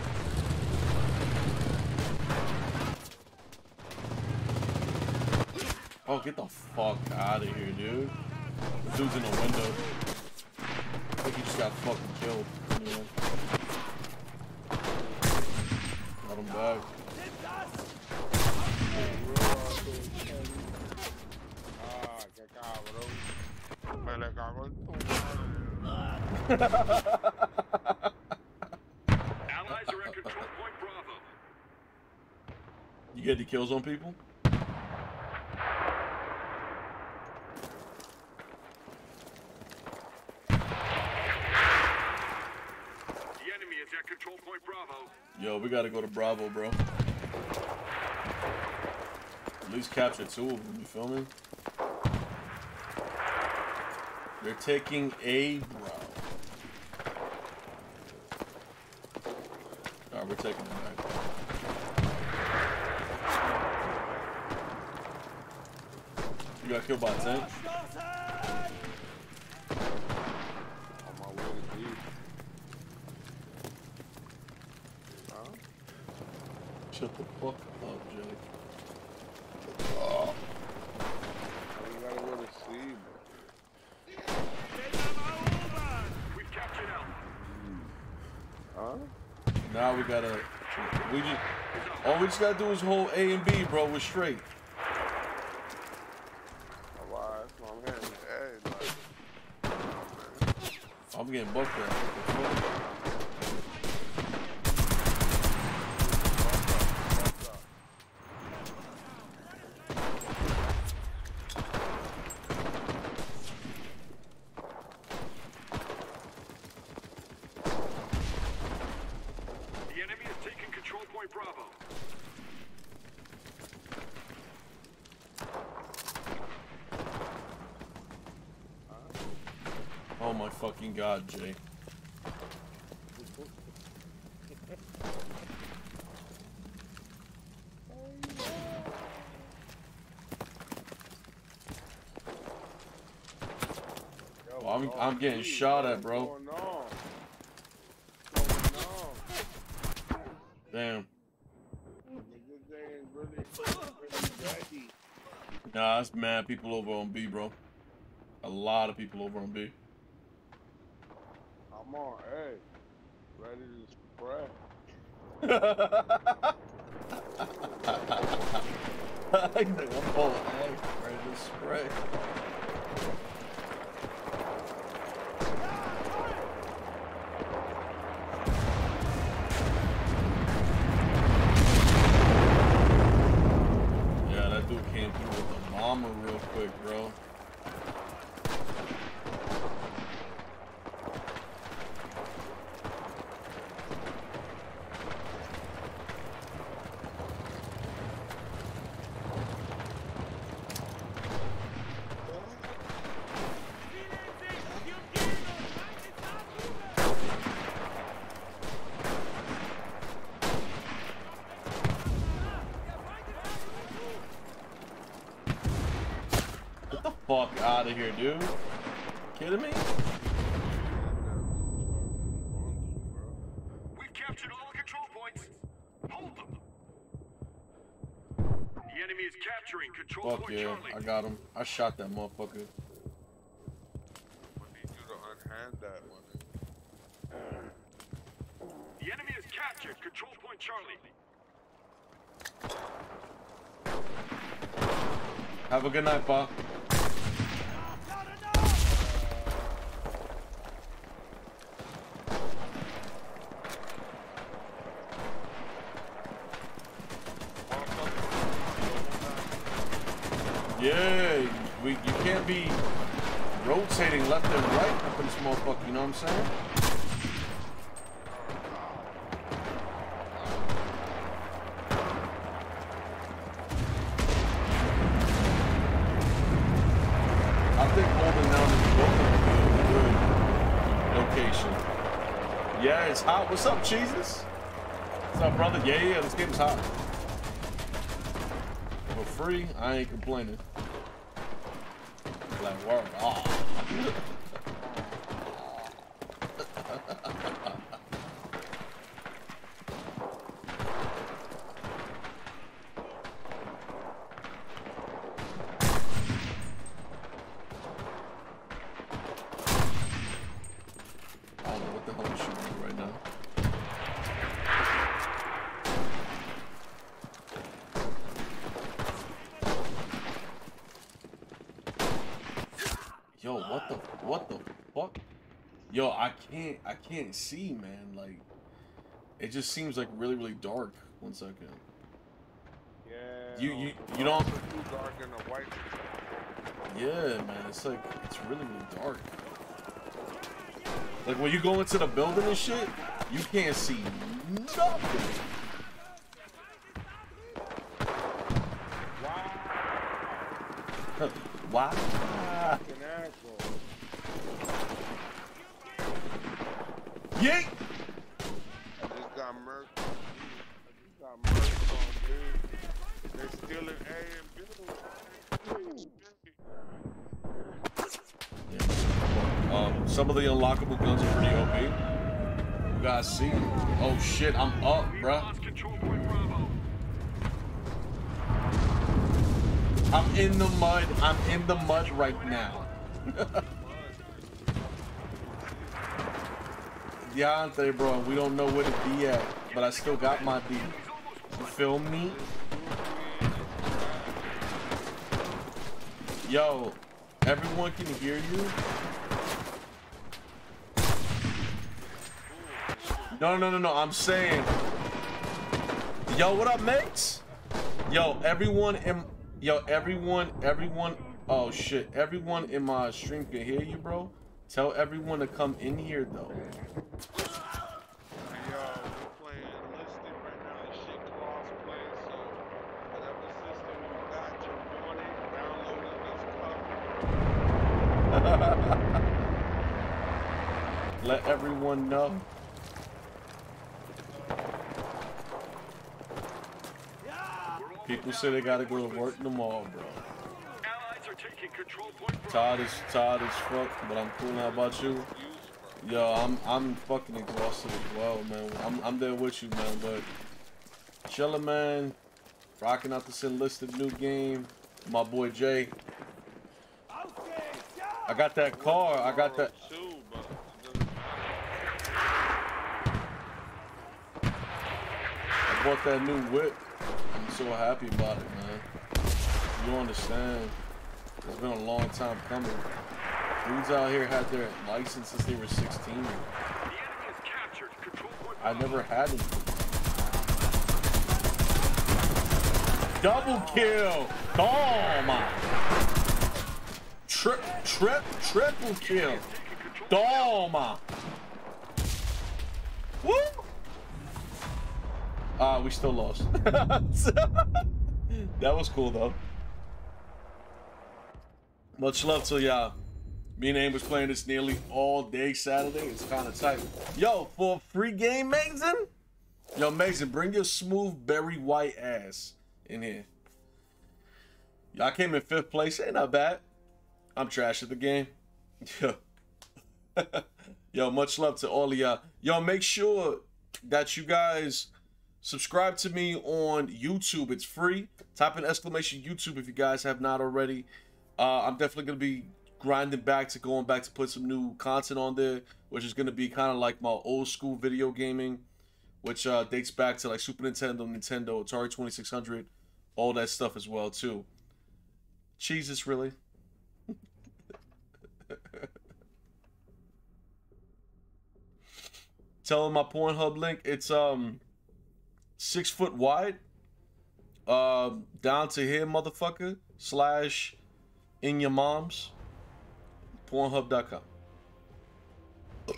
S1: Oh, get the fuck out of here, dude. The dude's in the window. I think he just got fucking killed. Yeah. Got him back.
S2: Ah, qué cabrón. Me le cago en tu
S3: Allies are at control point Bravo.
S1: You get the kills on people?
S3: The enemy is at control point Bravo.
S1: Yo, we gotta go to Bravo, bro. At least capture two of them, you feel me? They're taking A, bro. Alright, we're taking them back. You got killed by a tank?
S2: On my way to D. Huh?
S1: Shut the fuck up, Jay. Oh.
S2: You gotta go to C, bro.
S3: We've captured Alpha.
S2: Huh?
S1: Now we gotta. We just. All we just gotta do is hold A and B, bro. We're straight.
S2: Alright, so I'm heading to A, like.
S1: I'm getting bucked at. What the fuck?
S3: The enemy has taken control point Bravo.
S1: Oh my fucking god, Jay.
S2: Yo,
S1: Oh, I'm
S2: what's
S1: I'm getting
S2: up,
S1: shot
S2: bro?
S1: at, bro.
S2: What's going on? What's going on?
S1: Damn.
S2: Niggas ain't really, really ready.
S1: Nah, that's mad people over on B, bro. A lot of people over on B.
S2: I'm on A. Ready to spread.
S1: He's like, I'm full of egg, ready to spray. Yeah, that dude came through with a bomber real quick, bro. Get the fuck out of here, dude. Kidding me?
S3: We've captured all the control points. Hold them. The enemy is capturing control
S1: Fuck
S3: point
S1: yeah,
S3: Charlie.
S1: I got him. I shot that motherfucker.
S2: We need you to unhand that one.
S3: The enemy has captured control point Charlie.
S1: Have a good night, Pa. Yeah, we, you can't be rotating left and right up in this motherfucker, you know what I'm saying? I think holding down this building would be a good location. Yeah, it's hot. What's up, Jesus? What's up, brother? Yeah, yeah, this game's hot. For free, I ain't complaining. Like, word. Oh. I don't know what the hell I'm shooting at right now. Yo, what the what the fuck? Yo, I can't I can't see, man. Like, it just seems like really really dark. One second.
S2: Yeah.
S1: You you
S2: the
S1: you don't.
S2: blacks are too dark and the white.
S1: Yeah, man. It's like it's really really dark. Like when you go into the building and shit, you can't see nothing.
S2: Wow.
S1: Wow.
S2: Fucking asshole.
S1: Yeet!
S2: I just got murked. I just got murked on, dude. They're still in A and B.
S1: Yeah. Um, some of the unlockable guns are pretty O P. You guys see? Oh shit, I'm up,
S3: We
S1: bruh.
S3: lost control point Bravo.
S1: I'm in the mud. I'm in the mud right now. Deontay, bro, we don't know where to be at, but I still got my beat. You feel me? Yo, everyone can hear you. No, no, no, no. I'm saying, yo, what up, mates? Yo, everyone in, yo, everyone, everyone. Oh shit, everyone in my stream can hear you, bro. Tell everyone to come in here, though.
S2: Hey, yo, we're playing Enlisted right now. This shit cross-play, so whatever system you got, you're on it, downloading this
S1: Let everyone know. People say they gotta go to work tomorrow, bro.
S3: Allies are taking control point Bravo.
S1: Tired as tired as fuck, but I'm cool. How about you? Yo, I'm I'm fucking exhausted as well, man. I'm I'm there with you, man. But chillin', man. Rocking out this Enlisted new game. My boy Jay. I got that car. I got that.
S2: too, but it doesn't
S1: I bought that new whip. I'm so happy about it, man. You understand? It's been a long time coming. Dudes out here had their license since they were sixteen.
S3: The enemy has captured control point
S1: I
S3: Bravo.
S1: never had it. Double kill! Toma! Trip, trip, triple kill! Toma! Woo! Ah, we still lost. That was cool though. Much love to y'all. Me and Aim was playing this nearly all day Saturday. It's kind of tight. Yo, for a free game, Mason? Yo, Mason, bring your smooth berry white ass in here. Y'all came in fifth place. Ain't not bad. I'm trash at the game. Yo. Yo, much love to all of y'all. Yo, make sure that you guys subscribe to me on YouTube. It's free. Type in exclamation YouTube if you guys have not already. Uh, I'm definitely going to be grinding back to going back to put some new content on there, which is going to be kind of like my old school video gaming, which uh, dates back to like Super Nintendo, Nintendo, Atari twenty-six hundred, all that stuff as well, too. Jesus, really? Tell them my Pornhub link. It's um six foot wide. Uh, down to here, motherfucker. Slash in your mom's. Pornhub dot com.
S2: Give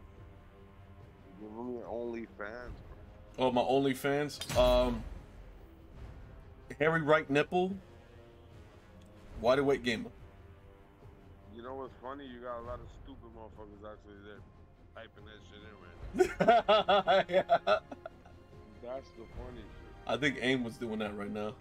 S2: them your OnlyFans.
S1: Oh, my OnlyFans. Um, hairy right nipple. Wide awake gamer.
S2: You know what's funny? You got a lot of stupid motherfuckers actually there typing that shit in right
S1: Yeah.
S2: now. That's the funny shit.
S1: I think AIM was doing that right now.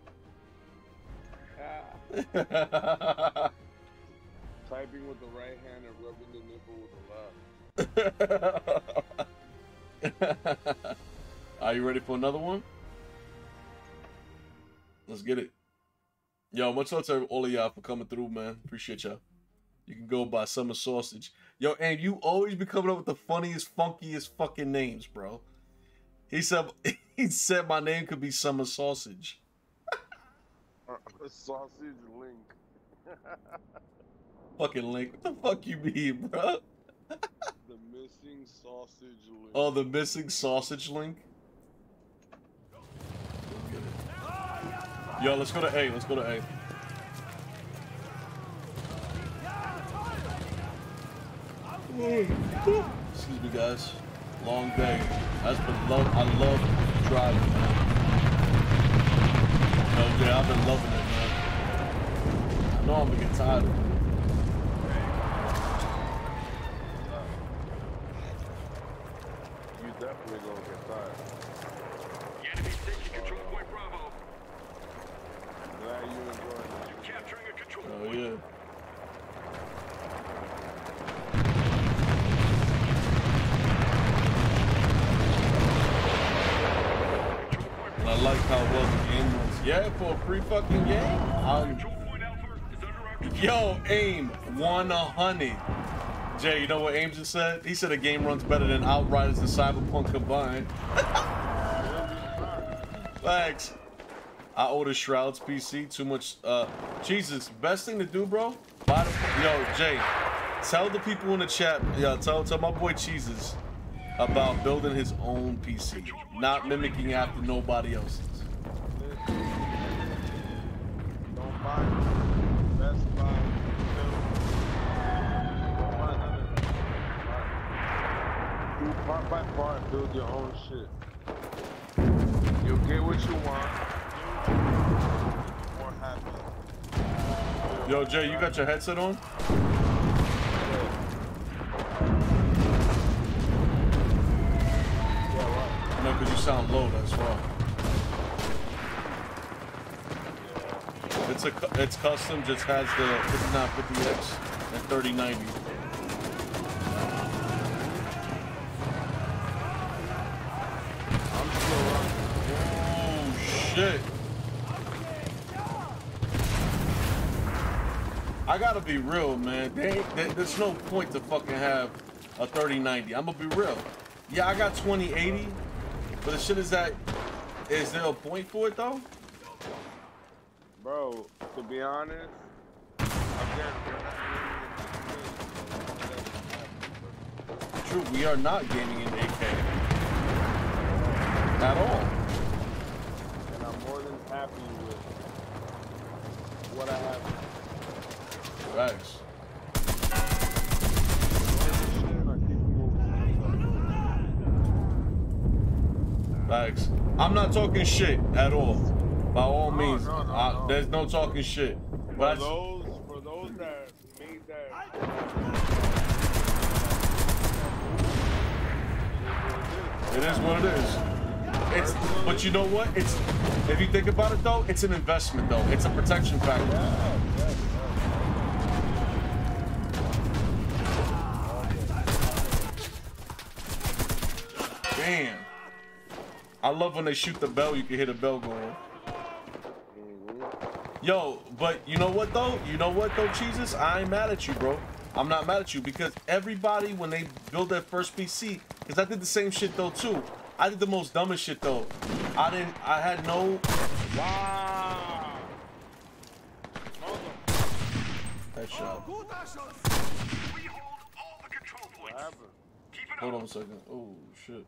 S2: Typing with the right hand and rubbing the nipple with the left.
S1: Are you ready for another one? Let's get it. Yo, much love to all of y'all for coming through, man. Appreciate y'all. You can go by Summer Sausage. Yo, and you always be coming up with the funniest, funkiest fucking names, bro. He said he said my name could be Summer Sausage.
S2: Sausage Link.
S1: Fucking Link. What the fuck you mean, bro?
S2: The missing sausage link.
S1: Oh, the missing sausage link? Yo, let's go to A. Let's go to A. Excuse me, guys. Long day. That's been love. I love driving, man. No, Jay, I've been loving it, man. I know I'm gonna get tired of it.
S2: You definitely gonna get tired.
S3: The enemy's taking control point Bravo.
S2: Glad you enjoyed it.
S3: You're capturing a control
S1: Oh
S3: point.
S1: yeah. And I like how well the game was. Yeah, for a free fucking game. I'm...
S3: Control point Alpha is under our control.
S1: Yo, AIM won a hundred. Jay, you know what AIM just said? He said a game runs better than Outriders and Cyberpunk combined. Thanks. I ordered Shroud's P C. Too much. Uh, Jesus, best thing to do, bro. Buy the, yo, Jay, tell the people in the chat. Yeah, tell tell my boy Jesus about building his own P C, not mimicking after nobody else's.
S2: Don't buy Best Buy. Don't buy none of that. You part by part build your own shit. You'll get what you want. More happy.
S1: Yo, Jay, you got your headset on? No, because you sound low, that's why. It's a cu- it's custom, just has the fifty-nine fifty X and thirty ninety.
S2: I'm still running.
S1: Oh shit! I gotta be real, man. They ain't, there- there's no point to fucking have a thirty ninety. I'm gonna be real. Yeah, I got twenty eighty, but the shit is that, is there a point for it though?
S2: Bro, to be honest, again,
S1: True, we are not gaming in eight K at all.
S2: and I'm more than happy with what I have.
S1: Facts. Facts. I'm not talking shit at all. By all
S2: No,
S1: means,
S2: no, no,
S1: I,
S2: no.
S1: there's no talking shit.
S2: For
S1: But I,
S2: those, for those that made that,
S1: it is what it is. It's, but you know what? It's, if you think about it though, it's an investment though. It's a protection factor.
S2: yeah, yeah,
S1: Damn. I love when they shoot the bell, you can hear the bell going. Yo, but you know what though? You know what though, Jesus? I ain't mad at you, bro. I'm not mad at you because everybody, when they build their first P C, because I did the same shit though too. I did the most dumbest shit though. I didn't, I had no...
S2: Wow.
S1: Headshot.
S3: We hold all the control points. Keep it
S1: Hold
S3: up.
S1: on a second. Oh, shit.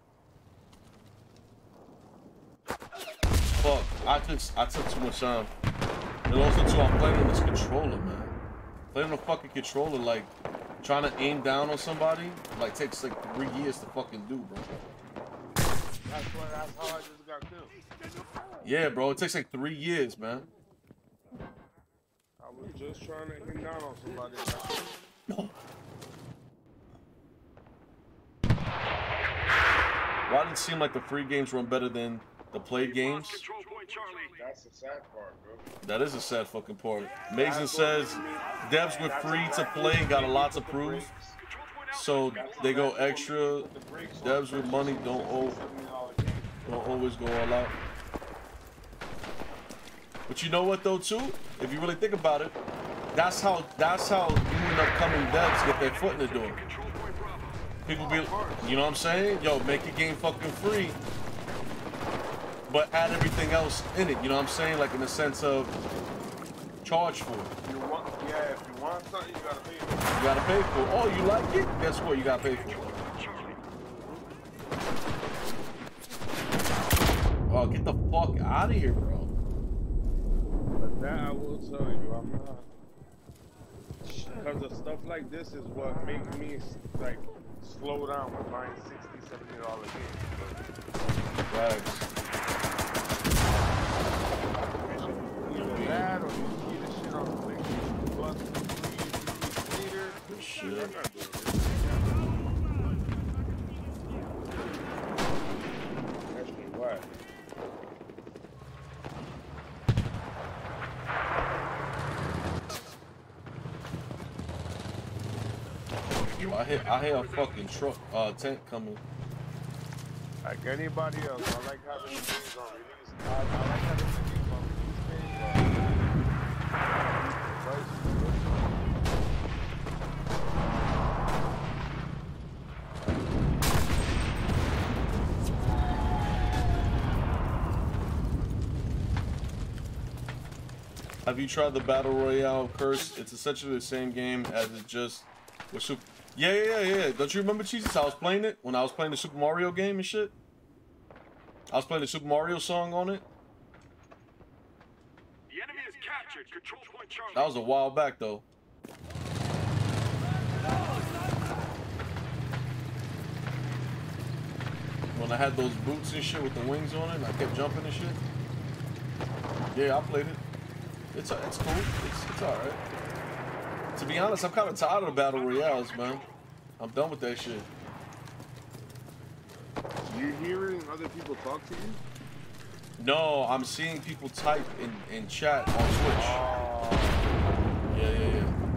S1: Fuck, I just, I took too much time. And also too, I'm playing on this controller, man. Playing on a fucking controller, like, trying to aim down on somebody, like, takes like three years to fucking do, bro.
S2: That's what, that's how I just got killed.
S1: Yeah, bro, it takes like three years, man.
S2: I was just trying to hit down on somebody.
S1: No. Why did it seem like the free games run better than the played games?
S3: Control point, Charlie.
S2: That's the sad part, bro.
S1: That is a sad fucking part. Mason says devs with free to play got a lot to prove, so they go extra. Devs with money don't owe, don't always go all out. But you know what though too? If you really think about it, that's how that's how new upcoming devs get their foot in the door. People be, you know what I'm saying? Yo, make your game fucking free, but add everything else in it. You know what I'm saying? Like in the sense of charge for it.
S2: If you want, yeah, if you want something, you gotta pay for it.
S1: You gotta pay for it. Oh, you like it? Guess what? You gotta pay for it. Oh, get the fuck out of here, bro.
S2: But that I will tell you, I'm not. Because of stuff like this is what makes me like slow down with buying sixty, seventy dollar games.
S1: Right.
S2: Either that or you see the shit on PlayStation Plus later.
S1: Shit.
S2: I'm not doing it. That's me whack.
S1: Yo, I hear, I hear a fucking truck, uh, tank coming.
S2: Like anybody else, I like having the games on release. I, I like having the games on release
S1: Have you tried the Battle Royale Curse? It's essentially the same game as it just was super. Yeah, yeah, yeah, yeah. Don't you remember, Jesus? I was playing it when I was playing the Super Mario game and shit. I was playing the Super Mario song on it.
S3: The enemy is captured. Control point, Charlie.
S1: That was a while back, though. When I had those boots and shit with the wings on it, and I kept jumping and shit. Yeah, I played it. It's it's cool. It's it's all right. To be honest, I'm kind of tired of battle royales, man. I'm done with that shit.
S2: You hearing other people talk to you?
S1: No, I'm seeing people type in in chat on Twitch.
S2: Oh.
S1: Yeah, yeah,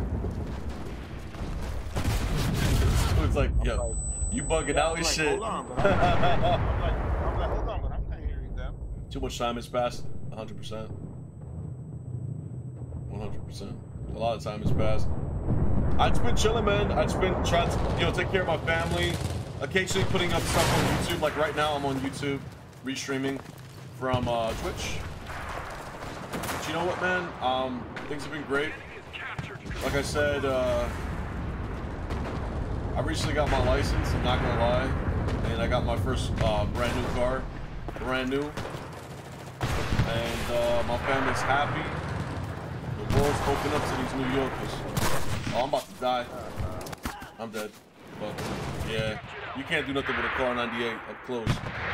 S1: yeah. It's like, yo, you bugging
S2: Yeah,
S1: out
S2: I'm
S1: and
S2: like,
S1: shit.
S2: hold on, but I'm, I'm like, I'm like, hold on, but I'm not hearing them.
S1: Too much time has passed. one hundred percent. one hundred percent. A lot of time has passed. I just been chilling, man. I just been trying to, you know, take care of my family. Occasionally putting up stuff on YouTube. Like right now, I'm on YouTube, restreaming from uh, Twitch. But you know what, man? Um, things have been great. Like I said, uh, I recently got my license. I'm not gonna lie, and I got my first uh, brand new car, brand new. And uh, my family's happy. The world's open up to these New Yorkers. Oh, I'm about to die. I'm dead. But yeah, you can't do nothing with a car ninety-eight up close.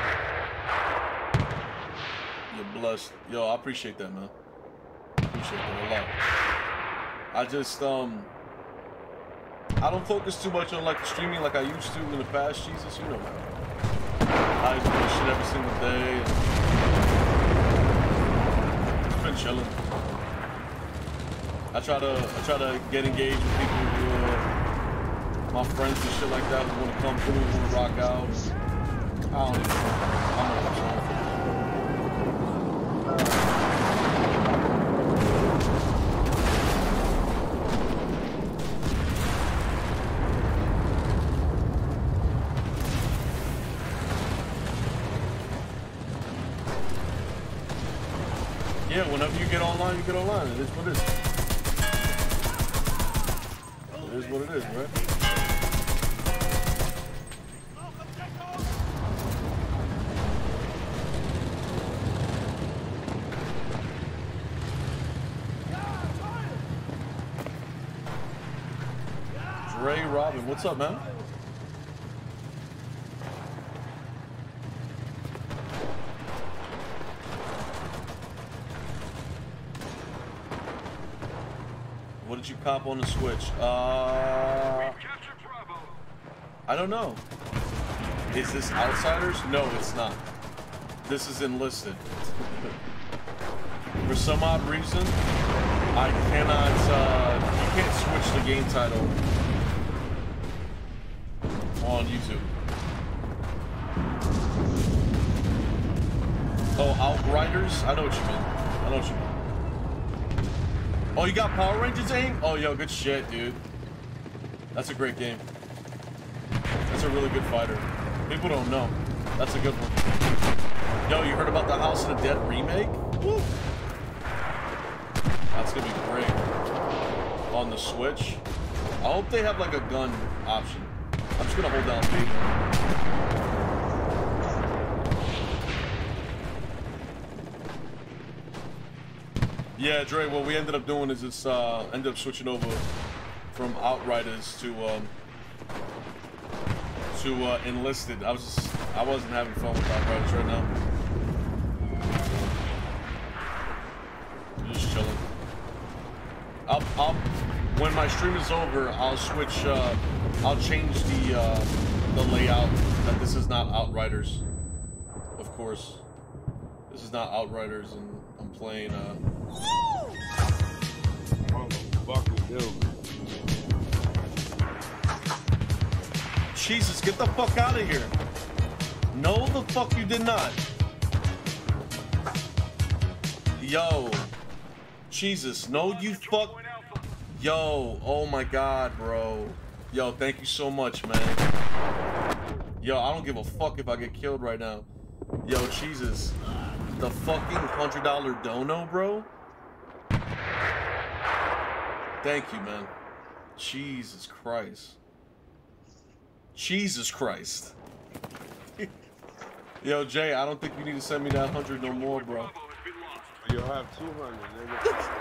S1: You're blessed. Yo, I appreciate that, man. I appreciate that a lot. I just um, I don't focus too much on like streaming like I used to in the past. Jesus, you know, I used to do this shit every single day. And it's been chilling. I try to I try to get engaged with people who uh, my friends and shit like that who want to come through, who want to rock out. I don't even know. I'm not sure. Yeah, whenever you get online, you get online. It is what it is. It is what it is, right? Dre Robin, what's up, man? What did you cop on the Switch? Uh, I don't know. Is this Outsiders? No, it's not. This is Enlisted. For some odd reason, I cannot, uh, you can't switch the game title on YouTube. Oh, Outriders? I know what you mean. I know what you mean. Oh, you got Power Rangers aim? Oh, yo, good shit, dude. That's a great game. That's a really good fighter. People don't know. That's a good one. Yo, you heard about the House of the Dead remake? Woo! That's gonna be great. On the Switch. I hope they have like a gun option. I'm just gonna hold down B. Yeah, Dre, what we ended up doing is just uh, ended up switching over from Outriders to um, to uh, Enlisted. I was just, I wasn't having fun with Outriders right now. I'm just chilling. I'll, I'll, when my stream is over, I'll switch. Uh, I'll change the uh, the layout. That this is not Outriders, of course. This is not Outriders, and I'm playing. Uh, Jesus, get the fuck out of here. No, the fuck you did not. Yo. Jesus, no, you fuck. Yo, oh my God, bro. Yo, thank you so much, man. Yo, I don't give a fuck if I get killed right now. Yo, Jesus. The fucking one hundred dollar dono, bro? Thank you, man. Jesus Christ. Jesus Christ. Yo, Jay, I don't think you need to send me that one hundred no more, bro.
S2: You'll have two hundred.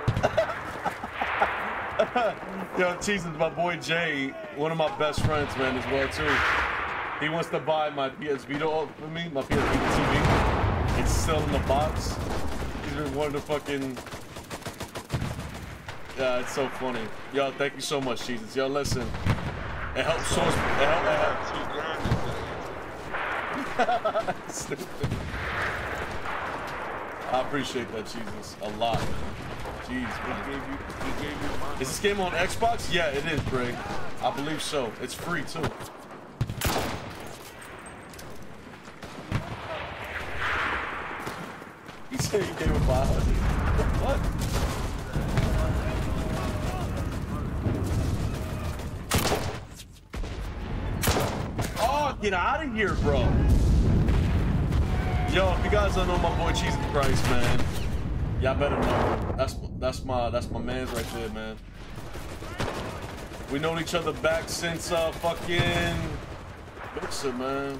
S1: Yo, Jesus, my boy Jay, one of my best friends, man, as well, too. He wants to buy my P S Vita for me, my P S Vita T V. It's still in the box. He's been wanting to fucking... Yeah, it's so funny. Yo, thank you so much, Jesus. Yo, listen. It helps so... It helps... It helps. Stupid. I appreciate that, Jesus. A lot. Jeez, man. He gave you, he gave you money. Is this game on Xbox? Yeah, it is, Greg. I believe so. It's free, too. He said he gave him five hundred. What? Oh, get out of here, bro. Yo, if you guys don't know my boy Jesus Christ, man, y'all better know. That's that's my that's my man's right there, man. We known each other back since uh fucking Mixer, man.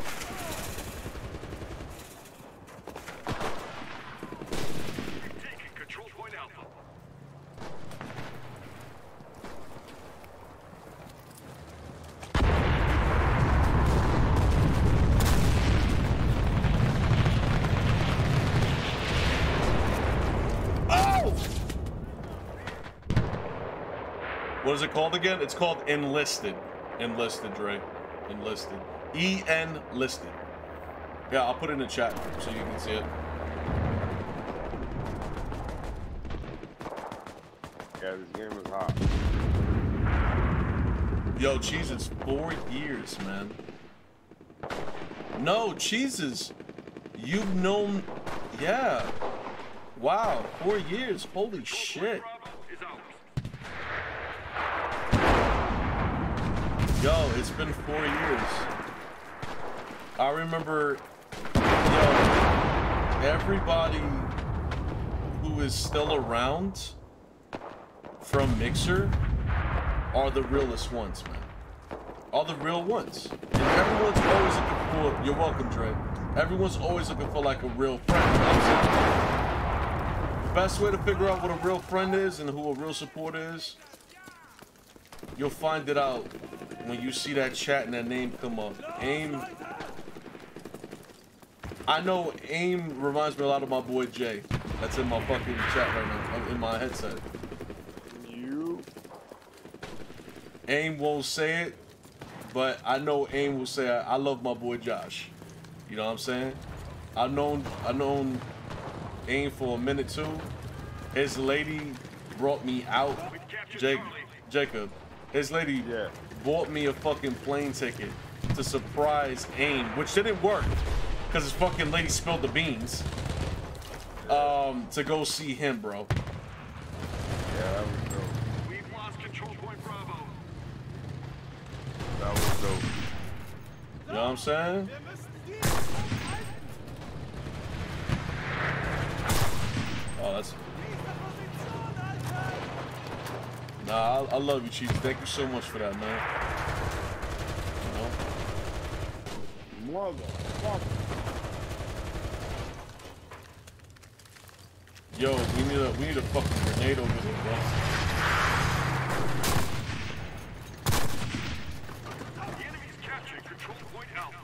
S3: Taking control point Alpha.
S1: What is it called again? It's called Enlisted. Enlisted, Dre. Enlisted. E N listed. Yeah, I'll put it in the chat so you can see it.
S2: Yeah, this game is hot.
S1: Yo, cheese, it's four years, man. No, cheeses. You've known, yeah. Wow, four years. Holy shit. Yo, it's been four years. I remember, yo, everybody who is still around from Mixer are the realest ones, man. Are the real ones. And everyone's always looking for, you're welcome, Dre. Everyone's always looking for like a real friend, you know what I'm saying? The best way to figure out what a real friend is and who a real supporter is, you'll find it out when you see that chat and that name come up. AIM. I know AIM reminds me a lot of my boy Jay. That's in my fucking chat right now, in my headset.
S2: You.
S1: AIM won't say it, but I know AIM will say, I, I love my boy Josh. You know what I'm saying? I've known, I've known AIM for a minute too. His lady brought me out. Jake, Jacob. His lady
S2: yeah.
S1: bought me a fucking plane ticket to surprise AIM, which didn't work because his fucking lady spilled the beans. Um, to go see him, bro.
S2: Yeah, that was dope.
S3: We've lost control point Bravo.
S2: That was dope.
S1: You know what I'm saying? Oh, that's. Nah, I, I love you, Chief. Thank you so much for that, man. You know?
S2: Motherfucker.
S1: Yo, we need a we need a fucking grenade over there, bro.
S3: The enemy's capturing control point Alpha.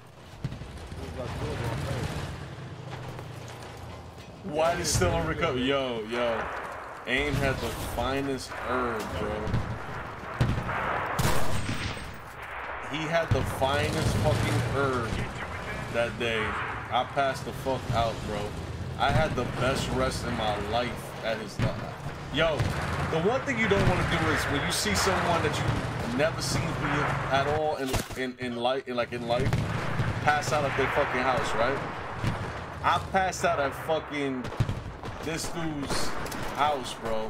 S1: Why is still on recovery? Yo, yo. AIM had the finest herb, bro. He had the finest fucking herb that day. I passed the fuck out, bro. I had the best rest in my life at his time. Yo, the one thing you don't want to do is when you see someone that you never seen at all in in in life, in like in life, pass out at their fucking house, right? I passed out at fucking this dude's house, bro.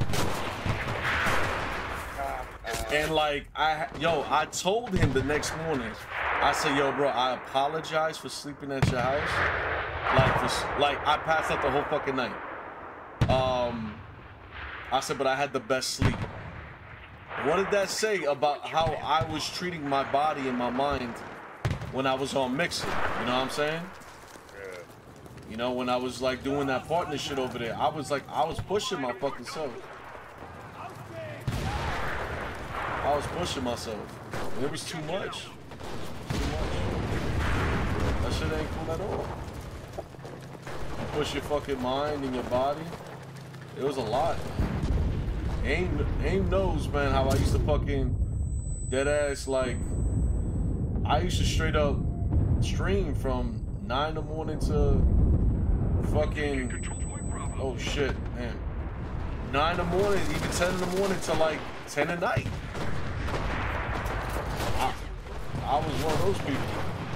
S1: And like I, yo, I told him the next morning. I said, yo, bro, I apologize for sleeping at your house. Like, for, like I passed out the whole fucking night. Um, I said, but I had the best sleep. What did that say about how I was treating my body and my mind when I was on Mixer? You know what I'm saying?
S2: Yeah.
S1: You know, when I was like doing that partner shit over there, I was like, I was pushing my fucking self. I was pushing myself. It was too much. Too much. That shit ain't cool at all. You push your fucking mind and your body. It was a lot. AIM, AIM knows, man, how I used to fucking dead ass, like, I used to straight up stream from nine in the morning to fucking, oh shit, man. nine in the morning, even ten in the morning to like ten at night. I, I was one of those people.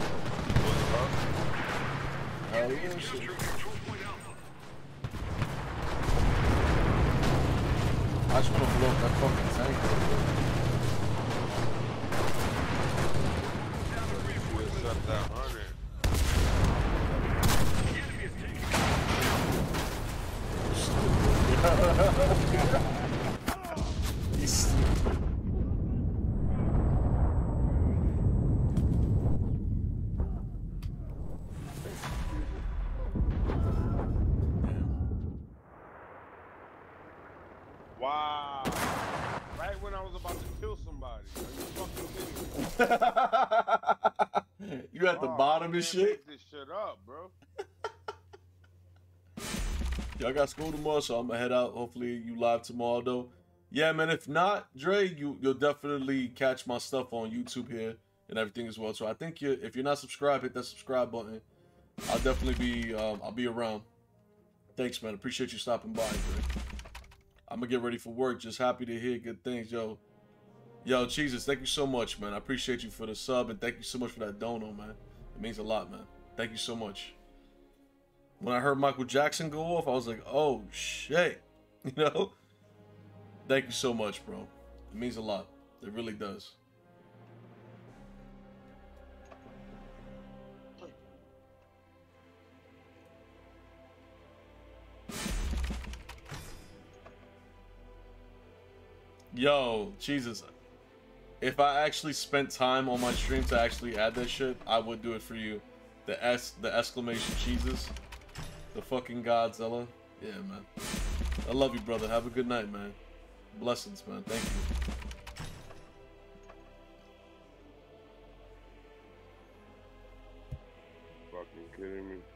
S1: Hell yeah, shit. I just want to blow up that fucking tank.
S2: Shut that hundred.
S1: He's stupid.
S2: Wow. Right when I was about to kill somebody. Are you fucking kidding me?
S1: You at the
S2: Oh,
S1: bottom
S2: I
S1: of
S2: can't
S1: shit?
S2: make this shit up, bro.
S1: Y'all got school tomorrow, so I'm gonna head out. Hopefully you live tomorrow though. Yeah, man, if not, Dre, you, you'll definitely catch my stuff on YouTube here and everything as well. So I think you, if you're not subscribed, hit that subscribe button. I'll definitely be, um, I'll be around. Thanks, man. Appreciate you stopping by, Dre. I'm gonna get ready for work. Just happy to hear good things, yo. Yo, Jesus, thank you so much, man. I appreciate you for the sub, and thank you so much for that dono, man. It means a lot, man. Thank you so much. When I heard Michael Jackson go off, I was like, oh shit. You know? Thank you so much, bro. It means a lot. It really does. Yo, Jesus. If I actually spent time on my stream to actually add that shit, I would do it for you. The S, the exclamation cheeses. The fucking Godzilla. Yeah, man. I love you, brother. Have a good night, man. Blessings, man. Thank you.
S2: Fucking kidding me.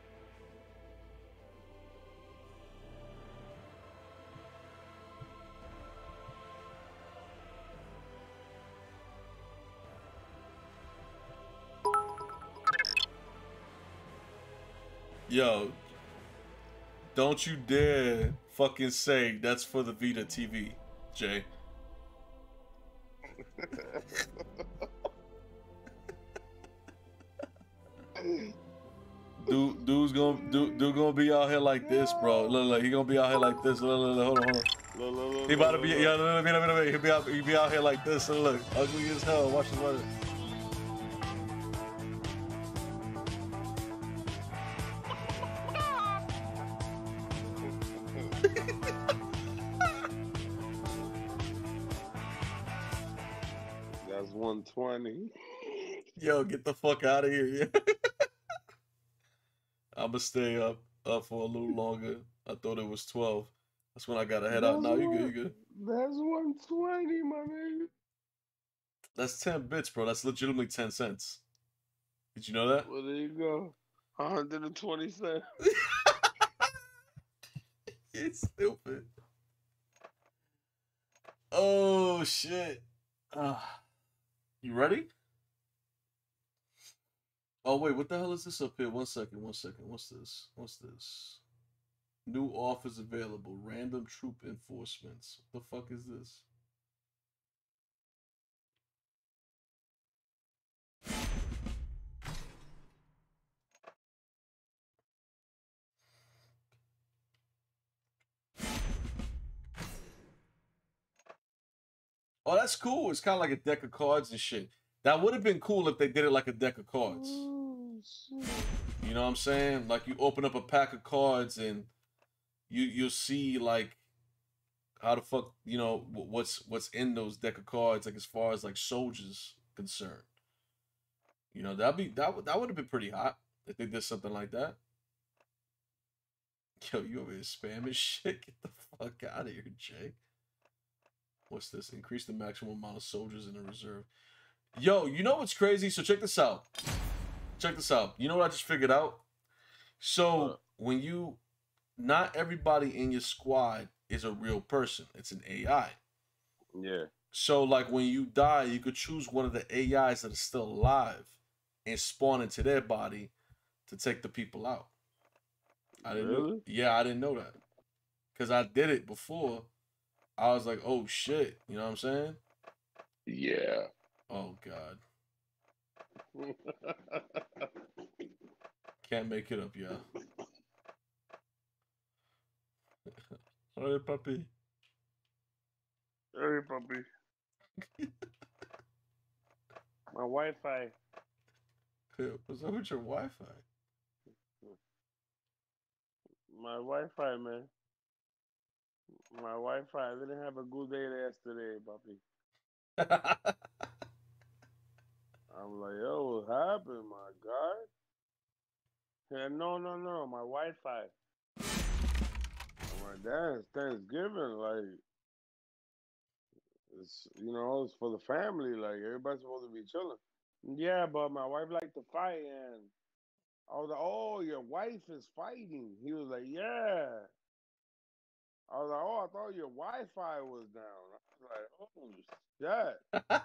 S1: Yo, don't you dare fucking say that's for the Vita T V, Jay. Dude, dude's gonna dude, dude gonna be out here like this, bro. Look, look, he gonna be out here like this. Look, look, look, hold on, hold on.
S2: Look, look, look,
S1: He about to
S2: look,
S1: be,
S2: look.
S1: yeah, look, look, look, look, look. He'll be out, he'll be out here like this. So look, ugly as hell. Watch this, watch this.
S2: That's one twenty.
S1: Yo, get the fuck out of here. Yeah. I'ma stay up up for a little longer. I thought it was twelve. That's when I gotta head out. No, you good, you good.
S2: That's one twenty, my nigga.
S1: That's ten bits, bro. That's legitimately ten cents. Did you know that?
S2: Well, there you go. one hundred twenty cents.
S1: It's stupid. Oh shit. Uh, you ready? Oh wait, what the hell is this up here? One second, one second. What's this? What's this? New offers available. Random troop enforcements. What the fuck is this? Oh, that's cool. It's kind of like a deck of cards and shit. That would have been cool if they did it like a deck of cards.
S2: Oh, shit.
S1: You know what I'm saying? Like you open up a pack of cards and you you'll see like how the fuck, you know, what's what's in those deck of cards, like as far as like soldiers concerned. You know, that'd be that would that would have been pretty hot if they did something like that. Yo, you over here spamming shit? Get the fuck out of here, Jay. What's this? Increase the maximum amount of soldiers in the reserve. Yo, you know what's crazy? So check this out. Check this out. You know what I just figured out? So
S2: What?
S1: when you, not everybody in your squad is a real person. It's an A I.
S2: Yeah.
S1: So like when you die, you could choose one of the A Is that is still alive and spawn into their body to take the people out. I didn't know.
S2: Really?
S1: Yeah, I didn't know that. Cause I did it before. I was like, oh shit. You know what I'm saying?
S2: Yeah.
S1: Oh god. Can't make it up, yeah. Hey, puppy.
S2: Hey, puppy. My Wi-Fi.
S1: What's up with your Wi-Fi?
S2: My Wi-Fi, man. My Wi-Fi. I didn't have a good day yesterday, puppy. I'm like, yo, what happened, my God? Yeah, no, no, no, my Wi-Fi. I'm like, damn, it's Thanksgiving, like, it's, you know, it's for the family, like, everybody's supposed to be chilling. Yeah, but my wife liked to fight, and I was like, oh, your wife is fighting. He was like, yeah. I was like, oh, I thought your Wi-Fi was down. I was like, oh, shit.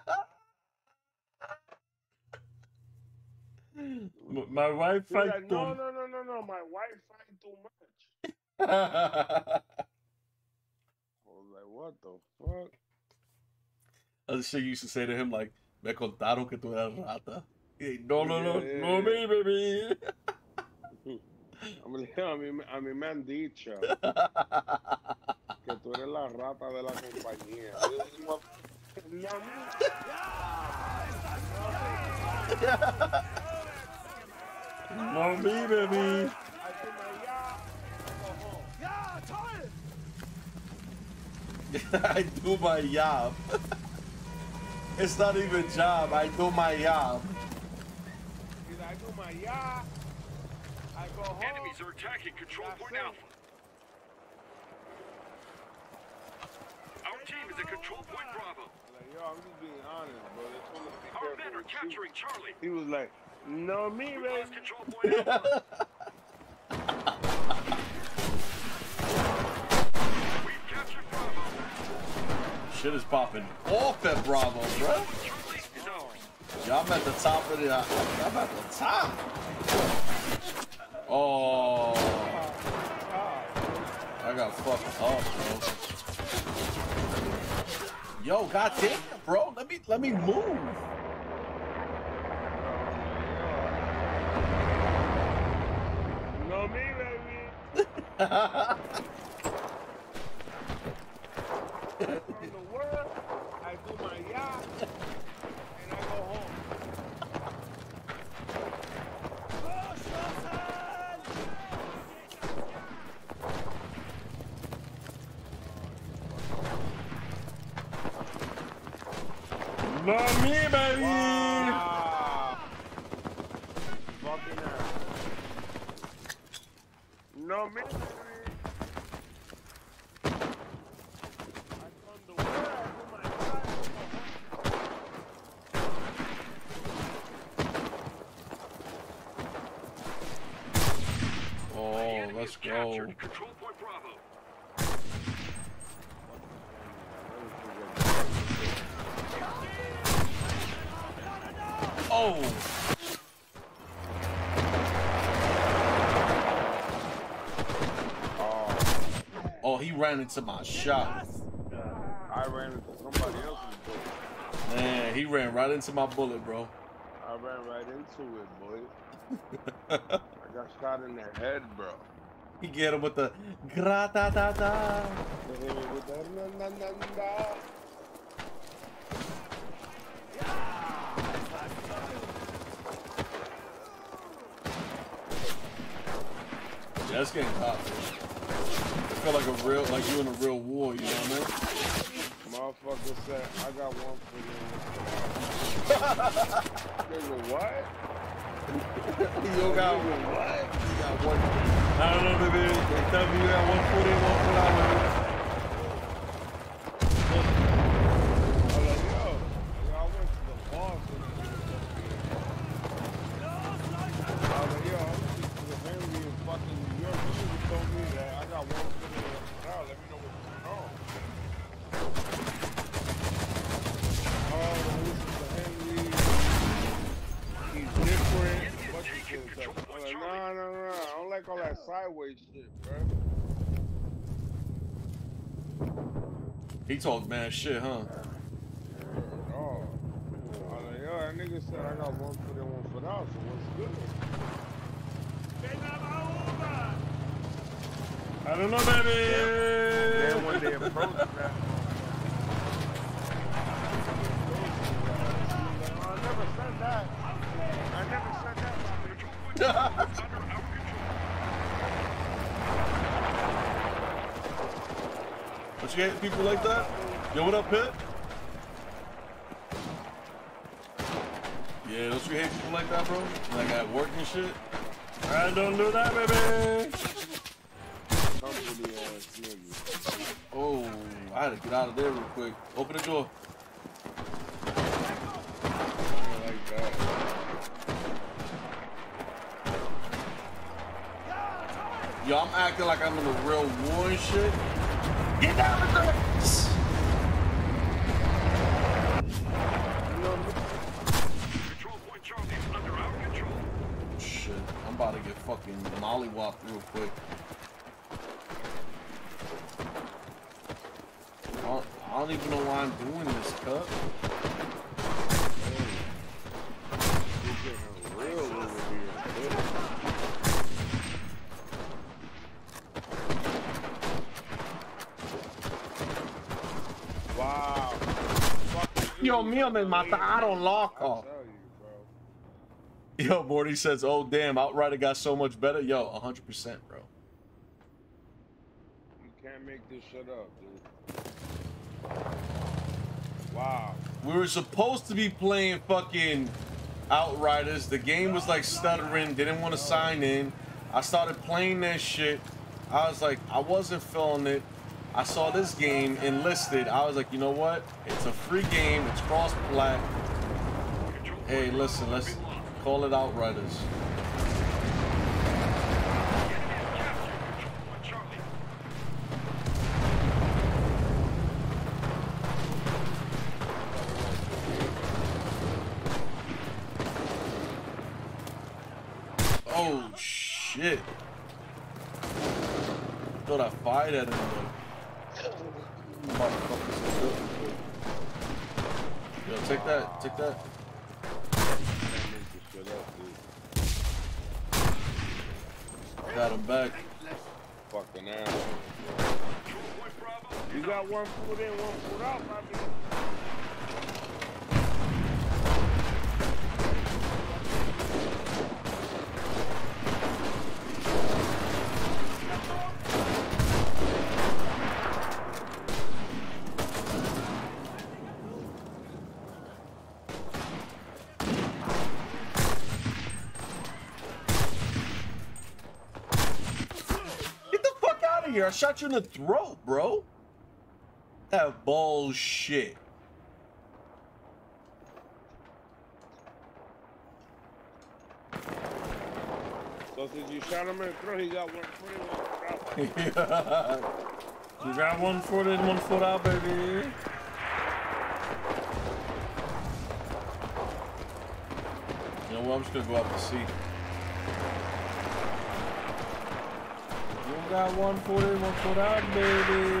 S1: M- My
S2: He was
S1: Wi-Fi
S2: like, no,
S1: don't.
S2: no, no, no, no, my Wi-Fi too much.
S1: I
S2: I was like, what the fuck?
S1: was sure you used to say to him like, "Me contaron que tú eras rata." Hey, no, no, no,
S2: Yeah,
S1: no, me, baby.
S2: A mí, a mí, a mí me han dicho que tú eres la rata de la compañía. Yo digo, no, me,
S1: No, me, baby.
S2: I do my job, I go home.
S4: Ja, toll!
S1: I do my job. It's not even job. I do my job.
S2: Either I do my job, I go home.
S3: Enemies are attacking control
S2: That's
S3: point
S2: it.
S3: Alpha. Our team is at control point Bravo.
S2: Like, yo, I'm just being honest, bro. They told us to be
S3: Our
S2: careful
S3: men are
S2: with you.
S3: capturing Charlie.
S2: He was like, no, me,
S3: We
S2: baby.
S3: lost control point Alpha. We've captured Bravo.
S1: Shit is popping off at Bravo, bro.
S3: Charlie is ours.
S1: Yeah, I'm at the top of the. I'm at the top. Oh, I got fucked up, bro. Yo, goddamn, bro. Let me let me move.
S2: No, me, baby. From the world, I do my yacht, and I go home.
S1: Not me, baby.
S2: Wow. Fucking ass. No, me, baby. I from the world, I do my yacht, I go home.
S1: Oh,
S3: Enemy
S1: let's
S3: is
S1: go.
S3: captured control point Bravo.
S1: Oh.
S2: Oh,
S1: Oh, he ran into my shot.
S2: I ran into somebody else's boat.
S1: Man, he ran right into my bullet, bro.
S2: I ran right into it, boy. I got shot in the head, bro.
S1: He get him with the grata da da.
S2: They hit me with that na na na na.
S1: Yeah, it's getting hot, bro. I feel like a real, like you in a real war, you know what I mean?
S2: Motherfucker said, I got one for you. Nigga, what?
S1: You got one.
S2: What?
S1: You got one. I don't know, baby. They tell me you got one foot in, one foot out.
S2: I'm like, yo, yo, I went to the boss and he was I was like, yo, I'm just to the Henry in fucking New York. You should have told me that I got one foot in, one foot out. Let me know what's going on. Oh, this is the Henry. He's different. What's the shit? I'm like, nah, nah, nah. I don't like all that sideways shit, bro.
S1: He talked mad shit, huh?
S2: Oh. I was like, yo, that nigga said I got one foot in, one foot out, so what's good?
S1: I don't know, baby.
S2: Then when they approached that, I never said that. I never said that.
S1: Don't you hate people like that? Yo, what up, Pit? Yeah, don't you hate people like that, bro? Like at work and shit? I don't do that, baby.
S2: Company ass nigga.
S1: Oh, I had to get out of there real quick. Open the door.
S2: I ain't like that.
S1: Yo, I'm acting like I'm in a real war and shit. Get down the grass!
S3: Control point Charlie is under our control.
S1: Shit, I'm about to get fucking mollywopped real quick. I don't, I don't even know why I'm doing this, cut.
S2: You get you,
S1: Dios mío, me mataron,
S2: I
S1: loco.
S2: tell you, bro.
S1: Yo, Morty says, oh, damn, Outrider got so much better. Yo, one hundred percent, bro.
S2: You can't make this shit up, dude. Wow.
S1: We were supposed to be playing fucking Outriders. The game was like stuttering, didn't want to sign in. I started playing that shit. I was like, I wasn't feeling it. I saw this game, Enlisted. I was like, you know what? It's a free game. It's cross-plat. Hey, listen, let's call it Outriders. Oh, shit. Thought I fired at him. Yo, take that, take that. Got him back.
S2: Fucking ass. You got one foot in, one foot out, my man.
S1: I shot you in the throat, bro. That bullshit.
S2: So since you shot him in the throat, he got one foot in, one foot out.
S1: Yeah. You got one foot in, one foot out, baby. You know what? I'm just gonna go out to sea. Got one foot in, one foot out, baby.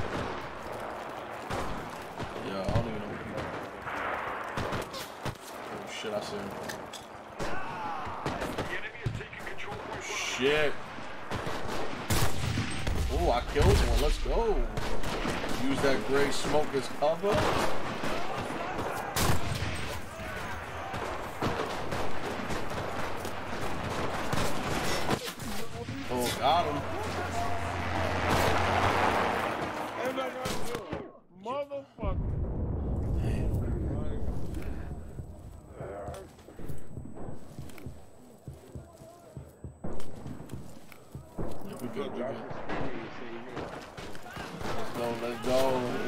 S1: Yeah, I don't even know what he... Oh shit, I see him. Shit. Oh, I killed one. Let's go. Use that gray smoke as cover. Oh, got him.
S2: Motherfucker.
S1: We good, we good.
S2: Okay.
S1: Let's go, let's go.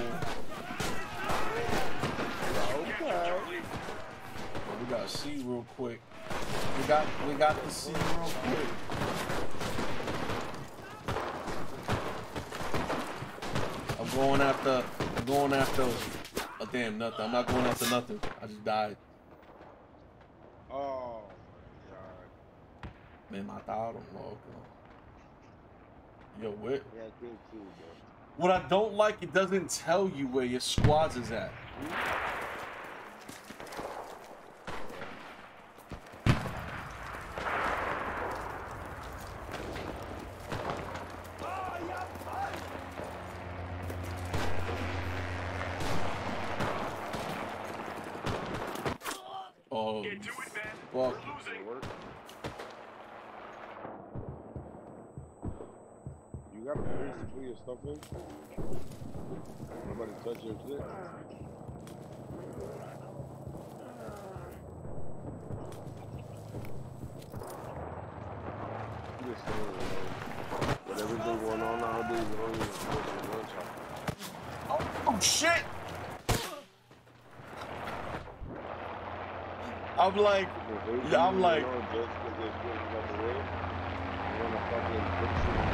S2: Okay.
S1: Well, we gotta see real quick. We got we got to see real quick. I'm going after I'm going after a damn nothing. I'm not going after nothing. I just died.
S2: Oh my
S1: Me
S2: god.
S1: mataron, loco. Yo, what?
S2: Yeah, good too, bro.
S1: What I don't like, it doesn't tell you where your squads is at. Oh,
S3: Get to it, man.
S1: fuck.
S3: We're losing.
S2: You got the place to put your stuff in? Nobody touch your shit? You just saying, you know, with everything going on nowadays, you don't even smoke in one shot.
S1: Oh, oh shit! I'm like, yeah, I'm like,
S2: you know, just because they're smoking out the way, you want to fucking put shit in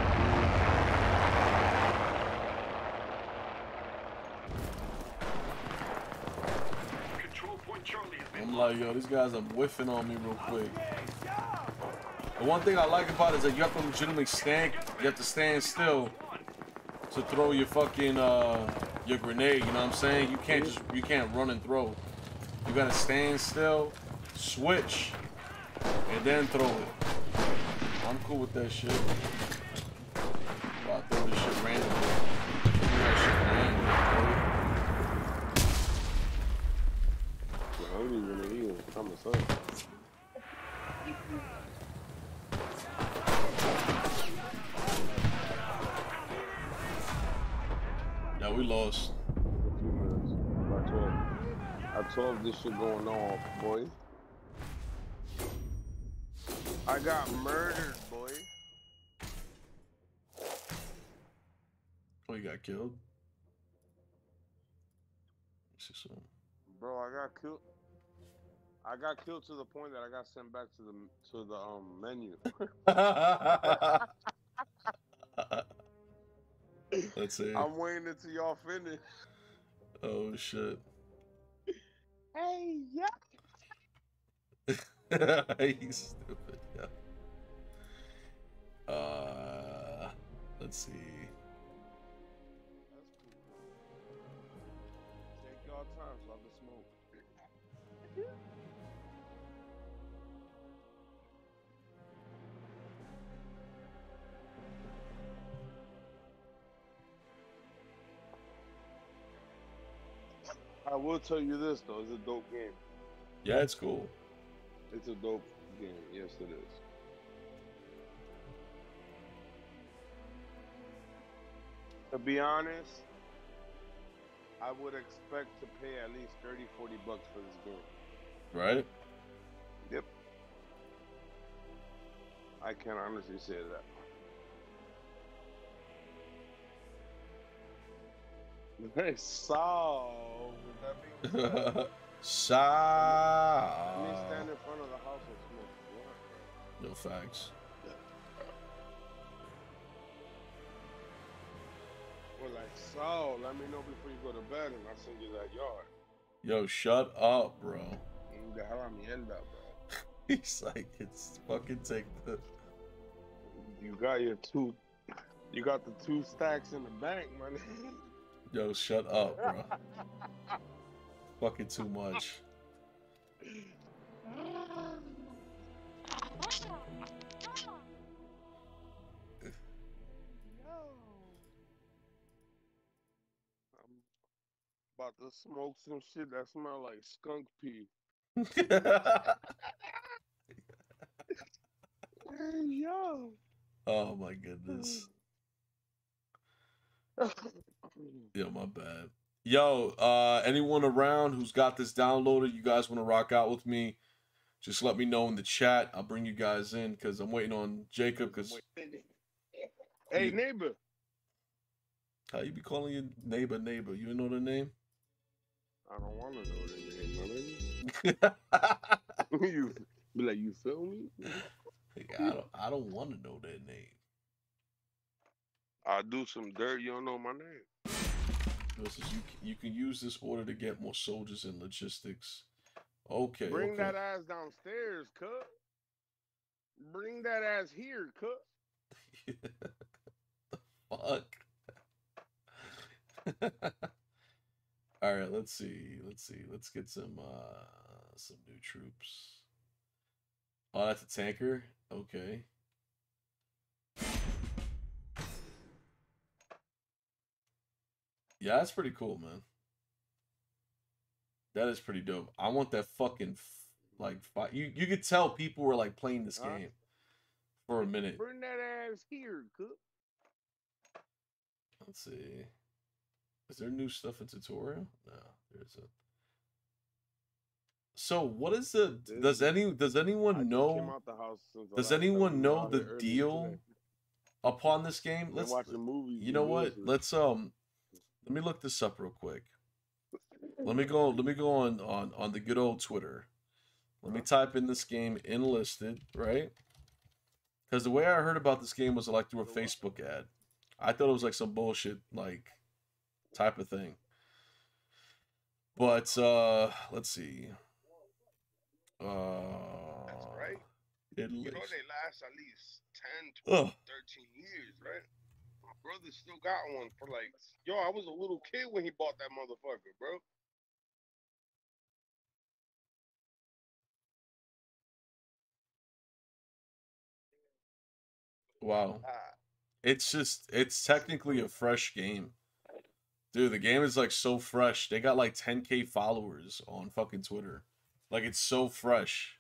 S2: the
S3: Control point Charlie has been
S1: I'm like, yo, these guys are whiffing on me real quick. The one thing I like about it is that you have to legitimately stand, you have to stand still to throw your fucking, uh, your grenade, you know what I'm saying? You can't just, you can't run and throw. You gotta stand still, switch, and then throw it. I'm cool with that shit. I'll throw this shit randomly. Throw that shit randomly,
S2: ain't even in here. I'm a son.
S1: Yeah, we lost.
S2: A few minutes. By twelve. At twelve, this shit going off, boy. I got murdered, boy.
S1: Oh, you got killed? Let's see some.
S2: Bro, I got killed. I got killed to the point that I got sent back to the to the um menu.
S1: Let's see.
S2: I'm waiting until y'all finish.
S1: Oh shit.
S2: Hey, yeah.
S1: He's stupid. Yeah. Uh, let's see.
S2: That's cool. Take y'all time so I can smoke. I will tell you this though, it's a dope game.
S1: Yeah, it's cool.
S2: It's a dope game. Yes, it is. To be honest, I would expect to pay at least thirty, forty bucks for this game.
S1: Right?
S2: Yep. I can honestly say that. So, with that being said,
S1: Sa.
S2: let me stand in front of the house and smoke. What?
S1: No facts.
S2: Well, like, so, let me know before you go to bed and I'll send you that yard.
S1: Yo, shut up, bro.
S2: Deja mierda, bro.
S1: He's like, it's fucking take the.
S2: You got your two, you got the two stacks in the bank, man.
S1: Yo, shut up, bro. Fucking too much.
S2: I'm about to smoke some shit that smell like skunk pee. Hey, yo.
S1: Oh my goodness. Yo, my bad. Yo, uh, anyone around who's got this downloaded, you guys want to rock out with me, just let me know in the chat. I'll bring you guys in because I'm waiting on Jacob. Because
S2: Hey,
S1: you,
S2: neighbor.
S1: how you be calling your neighbor neighbor? You know the name?
S2: I don't want to know their name, my nigga. You be like, you feel me?
S1: I don't. I don't want to know their name.
S2: I'll do some dirt. You don't know my name.
S1: This is you. You can use this order to get more soldiers and logistics. Okay.
S2: Bring
S1: okay.
S2: that ass downstairs, cut. Bring that ass here, cut.
S1: Fuck. All right, let's see. Let's see. Let's get some uh some new troops. Oh, that's a tanker. Okay. Yeah, that's pretty cool, man. That is pretty dope. I want that fucking like fight. You you could tell people were like playing this
S2: Huh?
S1: game for a minute.
S2: Bring that ass here, cut.
S1: Let's see. Is there new stuff in tutorial? No, there isn't. So what is the
S2: This-
S1: does any does
S2: I
S1: anyone
S2: just came
S1: know
S2: out the house since the
S1: does
S2: last time
S1: anyone
S2: we
S1: know
S2: were
S1: the
S2: out earlier
S1: deal
S2: today.
S1: upon this game?
S2: Been
S1: Let's
S2: watching movies.
S1: you know
S2: and
S1: what?
S2: music.
S1: Let's um let me look this up real quick. Let me go let me go on on on the good old Twitter. Let me type in this game Enlisted, right? Because the way I heard about this game was like through a Facebook ad. I thought it was like some bullshit like type of thing. But uh let's see. Uh
S2: That's right. You know
S1: Enlisted.
S2: they last at least ten,
S1: Ugh.
S2: twelve, thirteen years, right? My brother still got one for like, yo, I was a little kid when he bought that motherfucker, bro.
S1: Wow.
S2: Ah,
S1: It's just it's technically a fresh game. Dude, the game is like so fresh. They got like ten K followers on fucking Twitter. Like it's so fresh.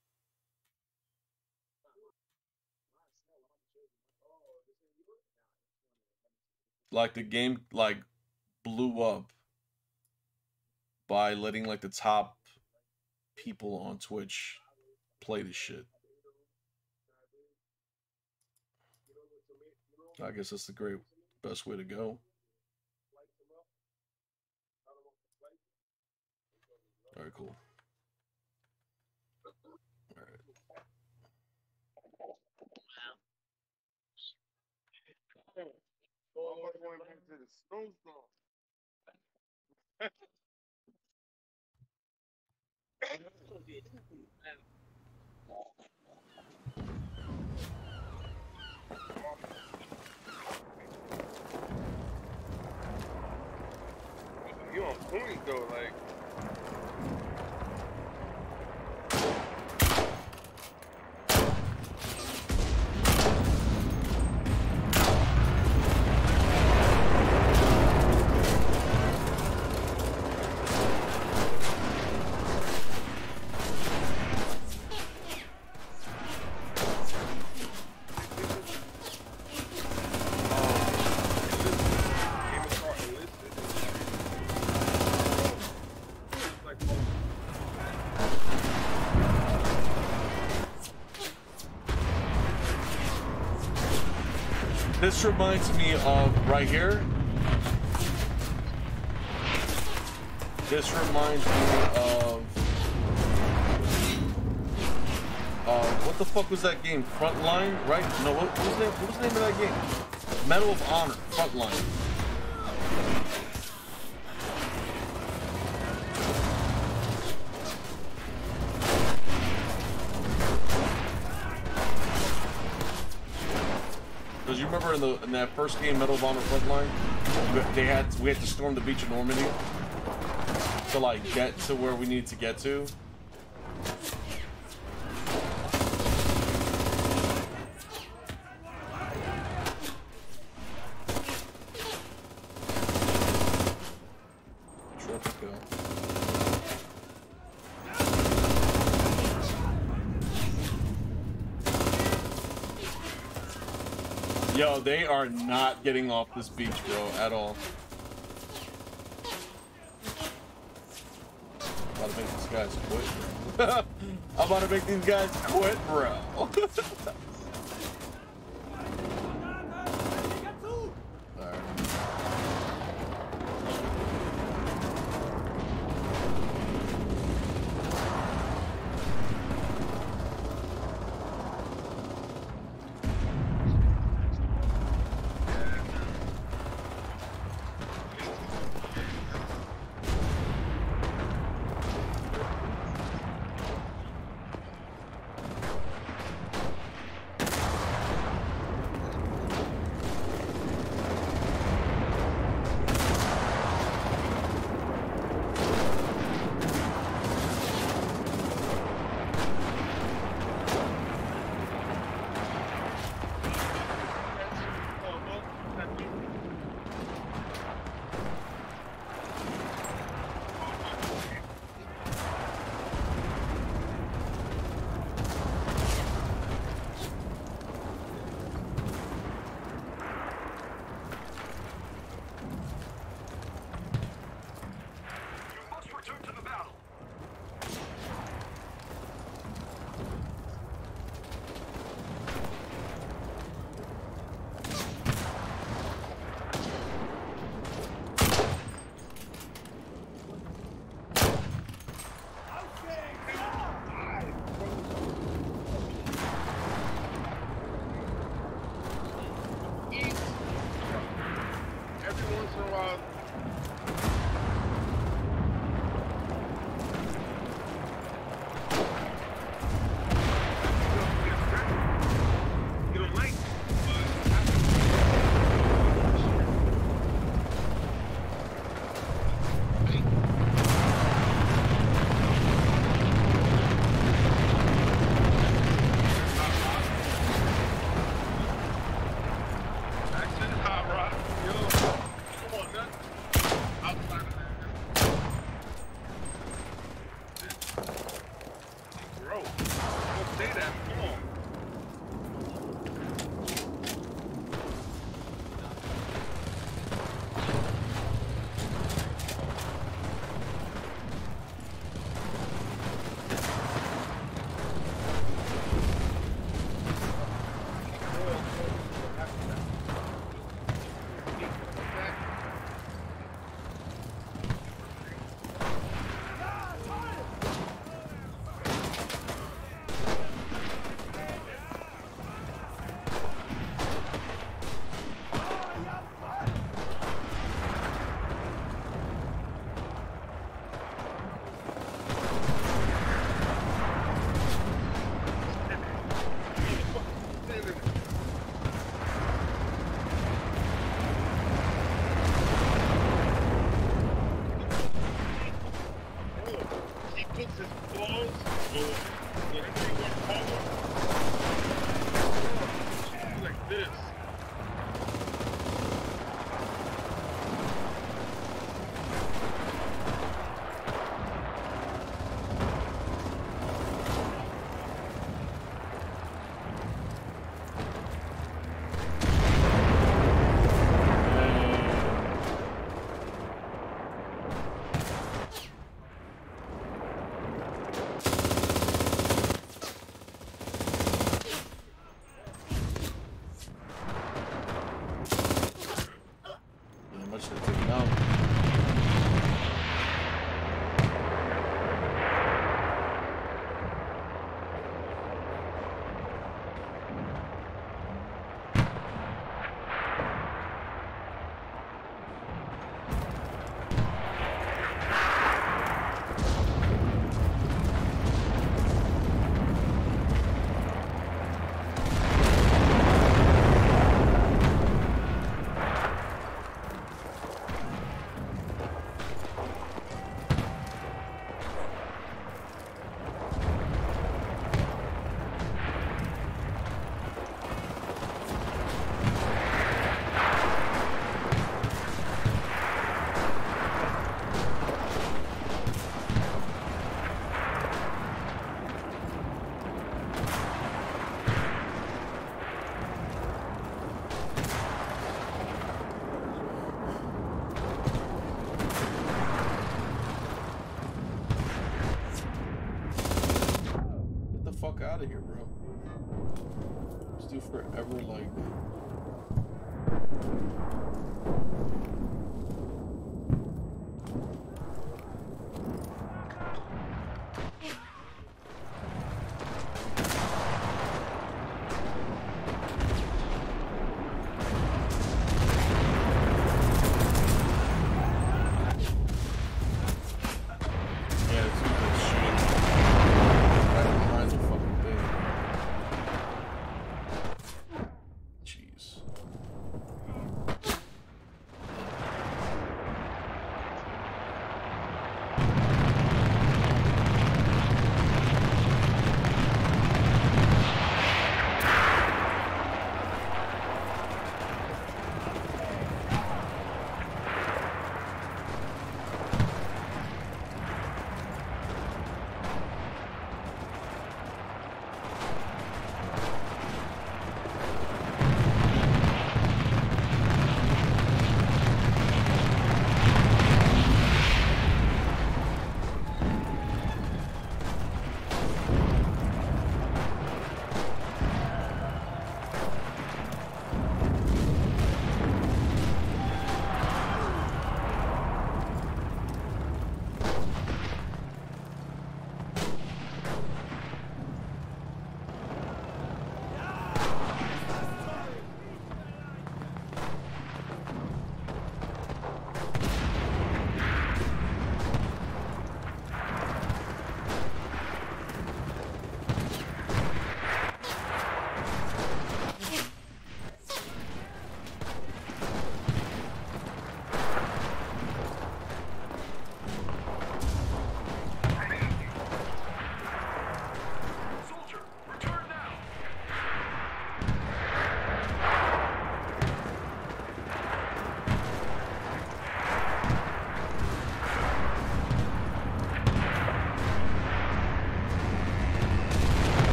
S1: Like the game like blew up by letting like the top people on Twitch play this shit. I guess that's the great best way to go. All right, cool. All right.
S2: Almost went back to the snowstorm. You on point though, like.
S1: This reminds me of right here. This reminds me of uh, what the fuck was that game? Frontline, right? No, what, what was the name? What was the name of that game? Medal of Honor, Frontline. Because you remember in the in that first game, Medal of Honor Frontline, they had we had to storm the beach of Normandy to like get to where we needed to get to. Tropico. Yo, they are not getting off this beach, bro, at all. I'm about to make these guys quit, bro. I'm about to make these guys quit, bro.
S2: at all.
S1: Out of here, bro. Just do forever like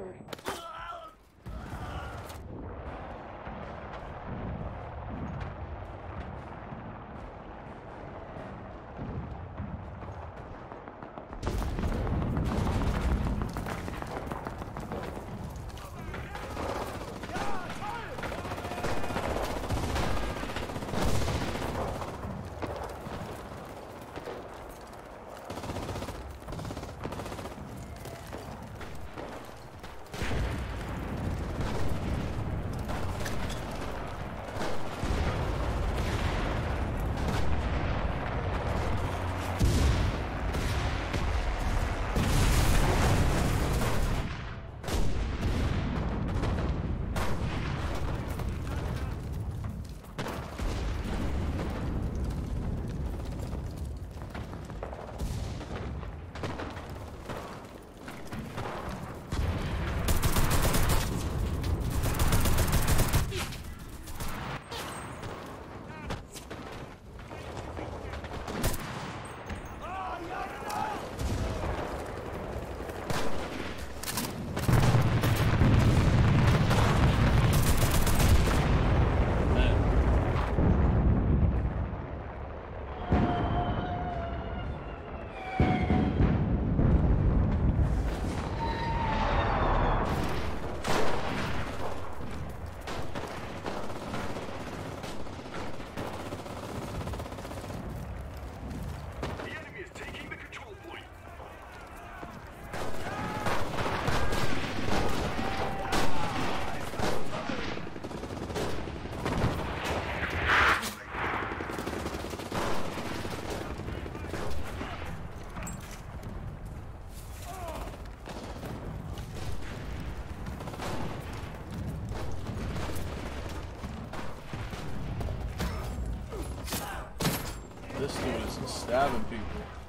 S1: This dude is stabbing people.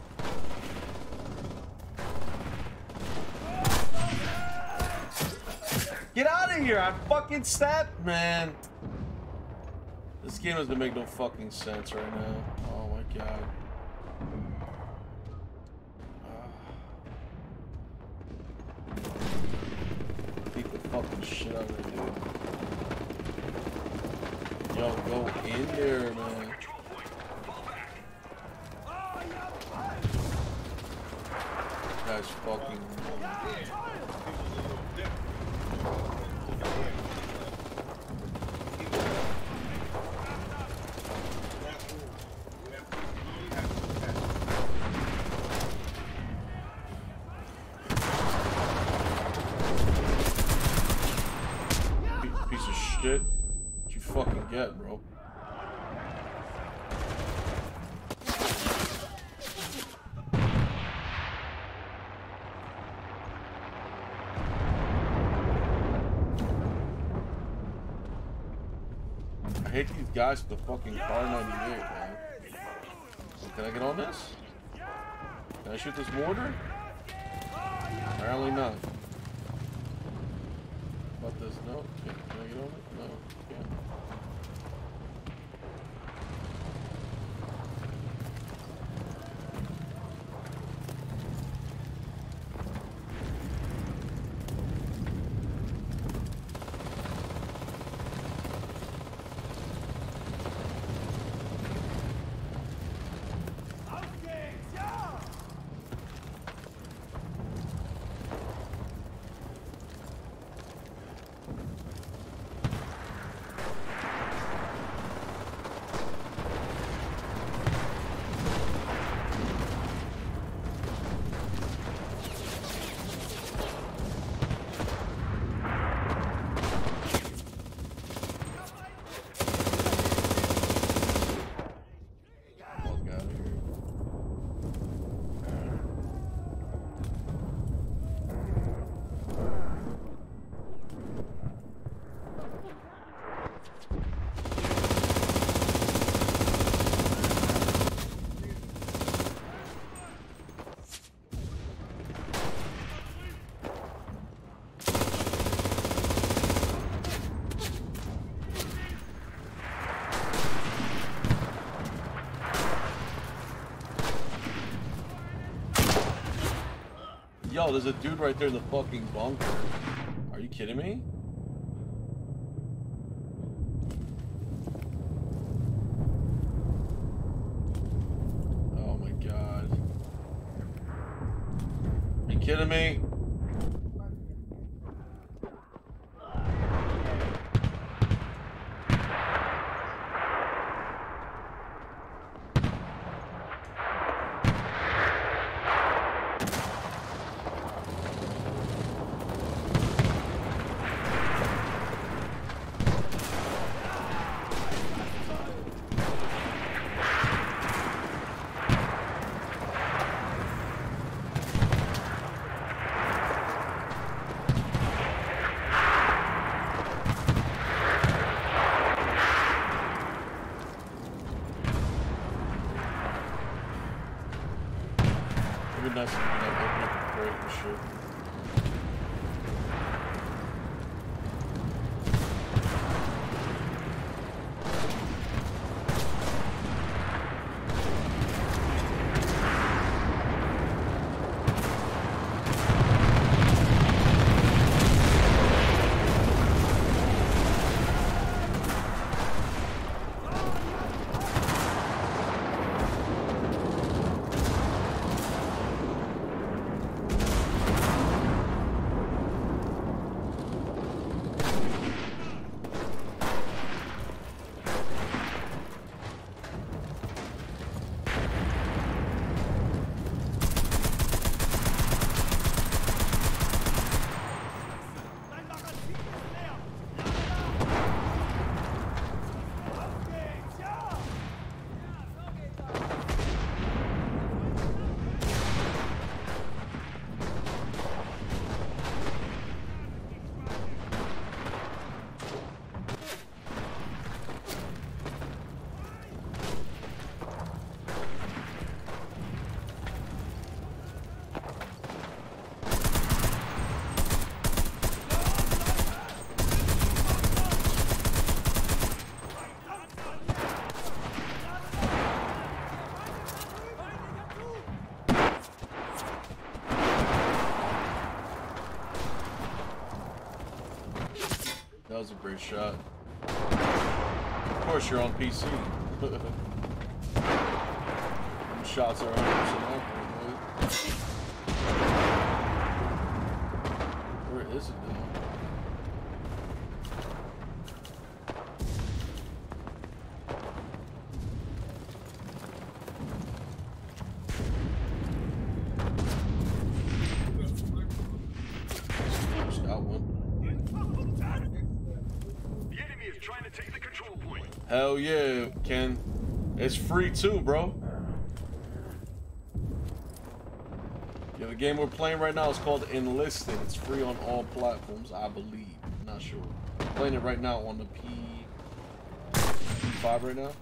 S1: Get out of here! I fucking stabbed, man. This game doesn't make no fucking sense right now. Oh my god. Beat the fucking shit out of it, dude. Yo, go in there, man. Guy's fucking. Piece of shit. What you fucking get, bro? I hate these guys with the fucking car ninety-eight, man. Can I get on this? Can I shoot this mortar? Apparently not. About this? No. Can, can I get on it? No. Can't. Yo, there's a dude right there in the fucking bunker. Are you kidding me? Oh my god. Are you kidding me? It'd be nice if you can like, open up a crate and shit. That was a great shot. Of course, you're on P C. Them shots are one hundred percent accurate, dude. Where is it, though? Hell yeah, Ken. It's free too, bro. Yeah, the game we're playing right now is called Enlisted. It's free on all platforms, I believe. I'm not sure. I'm playing it right now on the P five right now.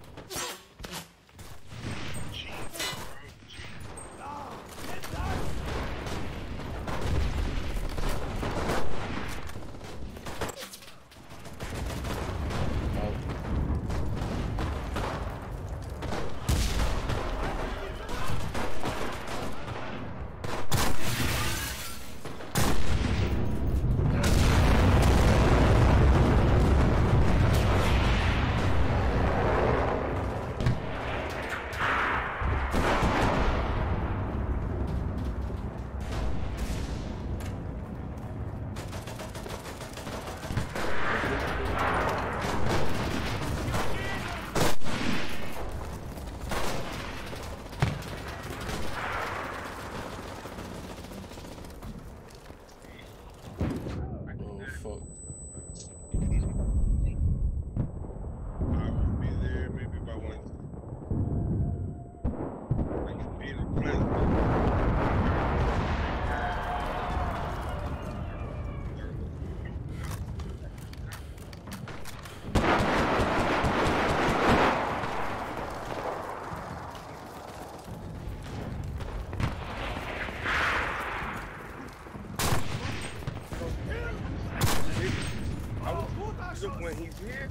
S2: When he's here,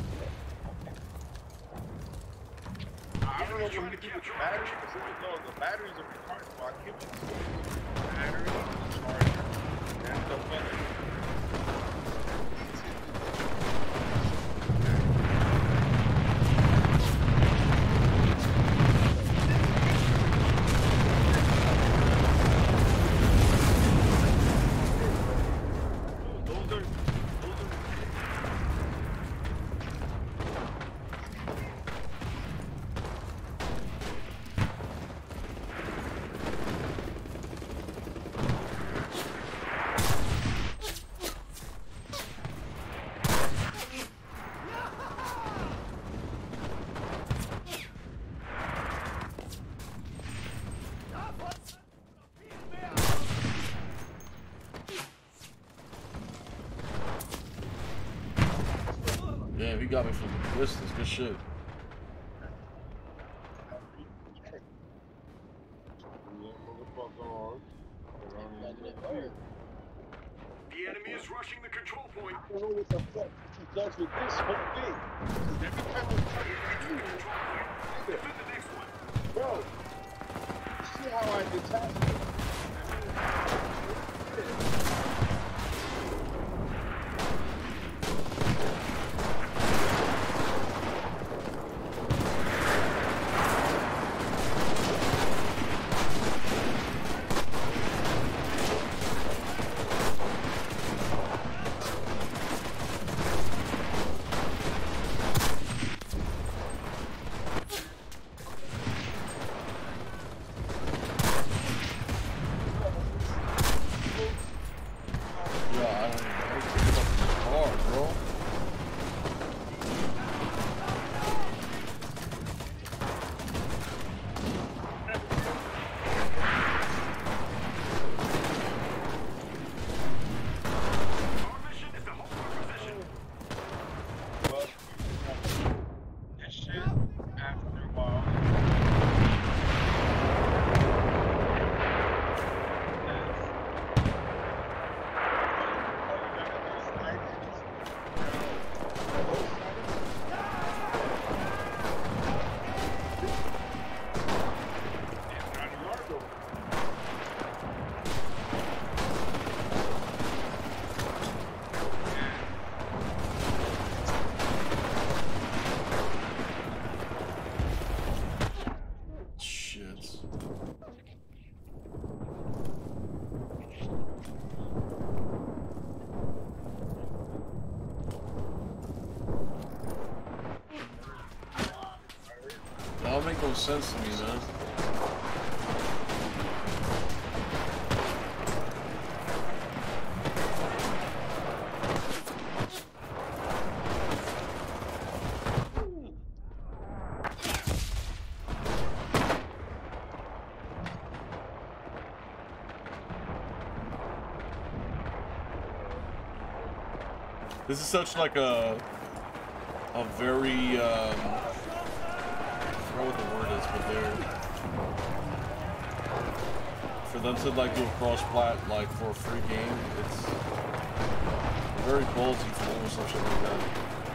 S2: I don't know what he did with the battery. No, the batteries are recharged. So I give it battery, charger, and the feather. Those are, those are
S1: Damn, he got me from the distance. Good shit.
S3: The enemy is rushing the control point.
S2: I don't know what the fuck he does with this whole thing. Every time I try to do it,
S3: Defend the next one.
S2: bro, you see how I detach it?
S1: That don't make no sense to me, man. This is such like a a very um, I forgot what the word is, but they're for them to like do a cross plat like for a free game. It's very ballsy for them or some shit like that.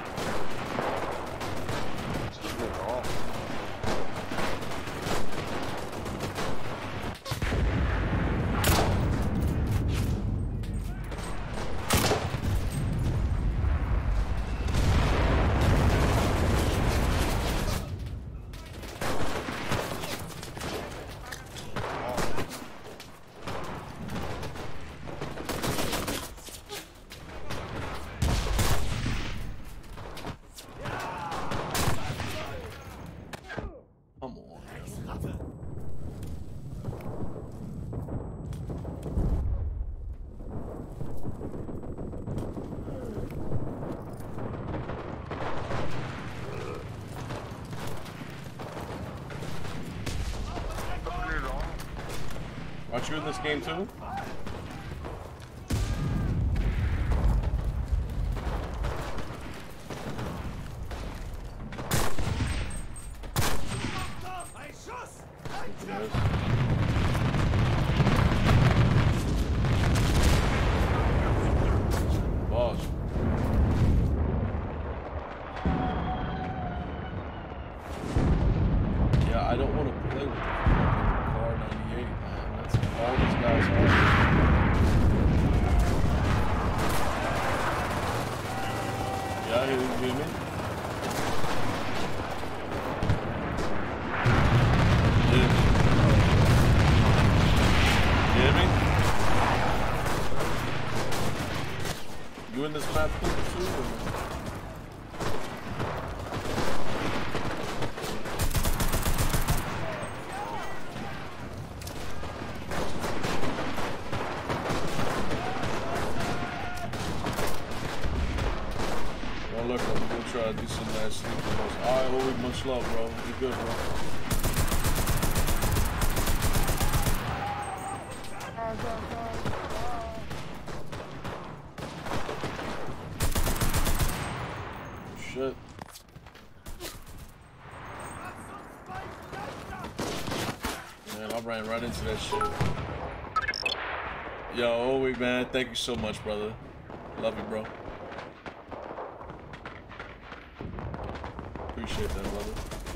S1: Aren't you in this game too? Boss. Yeah, I don't want to play with car ninety-eight, man. That's all these guys are. Yeah, you hear me? Yeah. You hear me? You in this map too? Or? Well, look, I'm gonna try to do some nice sleep. Alright, well, we much love, bro. We good, bro. Shit. Man, I ran right into that shit. Yo, Owie, man, thank you so much, brother. Love you, bro. Appreciate that, brother.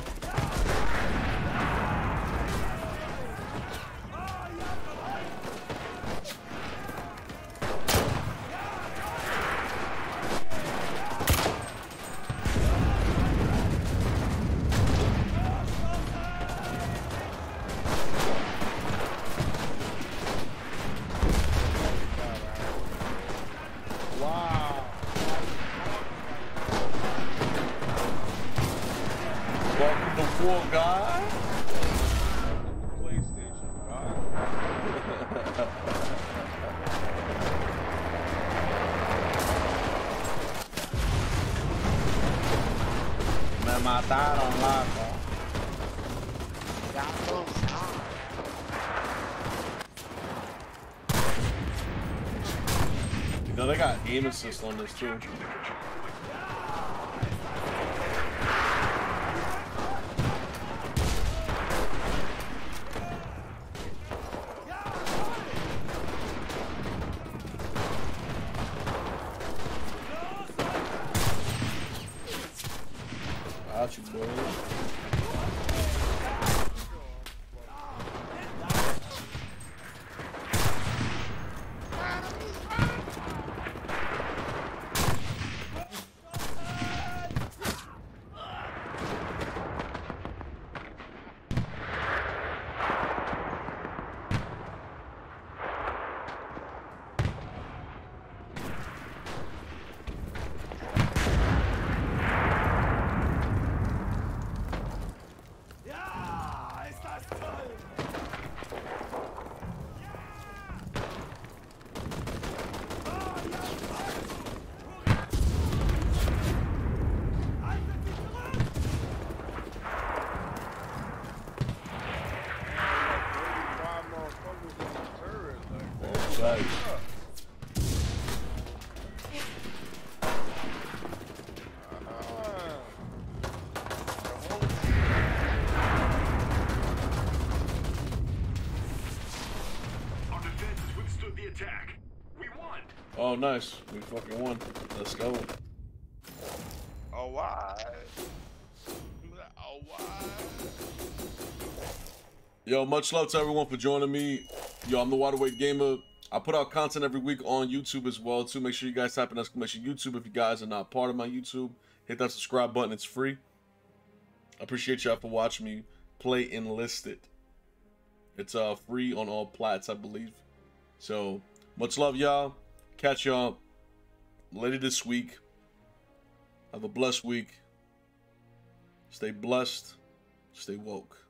S1: You know, they got aim assist on this too. Got you, boy. Oh, nice. We fucking won. Let's go.
S2: Oh, why? Oh, why?
S1: Yo, much love to everyone for joining me. Yo, I'm the Waterweight Gamer. I put out content every week on YouTube as well, too. Make sure you guys type in exclamation YouTube if you guys are not part of my YouTube. Hit that subscribe button. It's free. I appreciate y'all for watching me play Enlisted. It's uh free on all plats, I believe. So, much love, y'all. Catch y'all later this week. Have a blessed week. Stay blessed. Stay woke.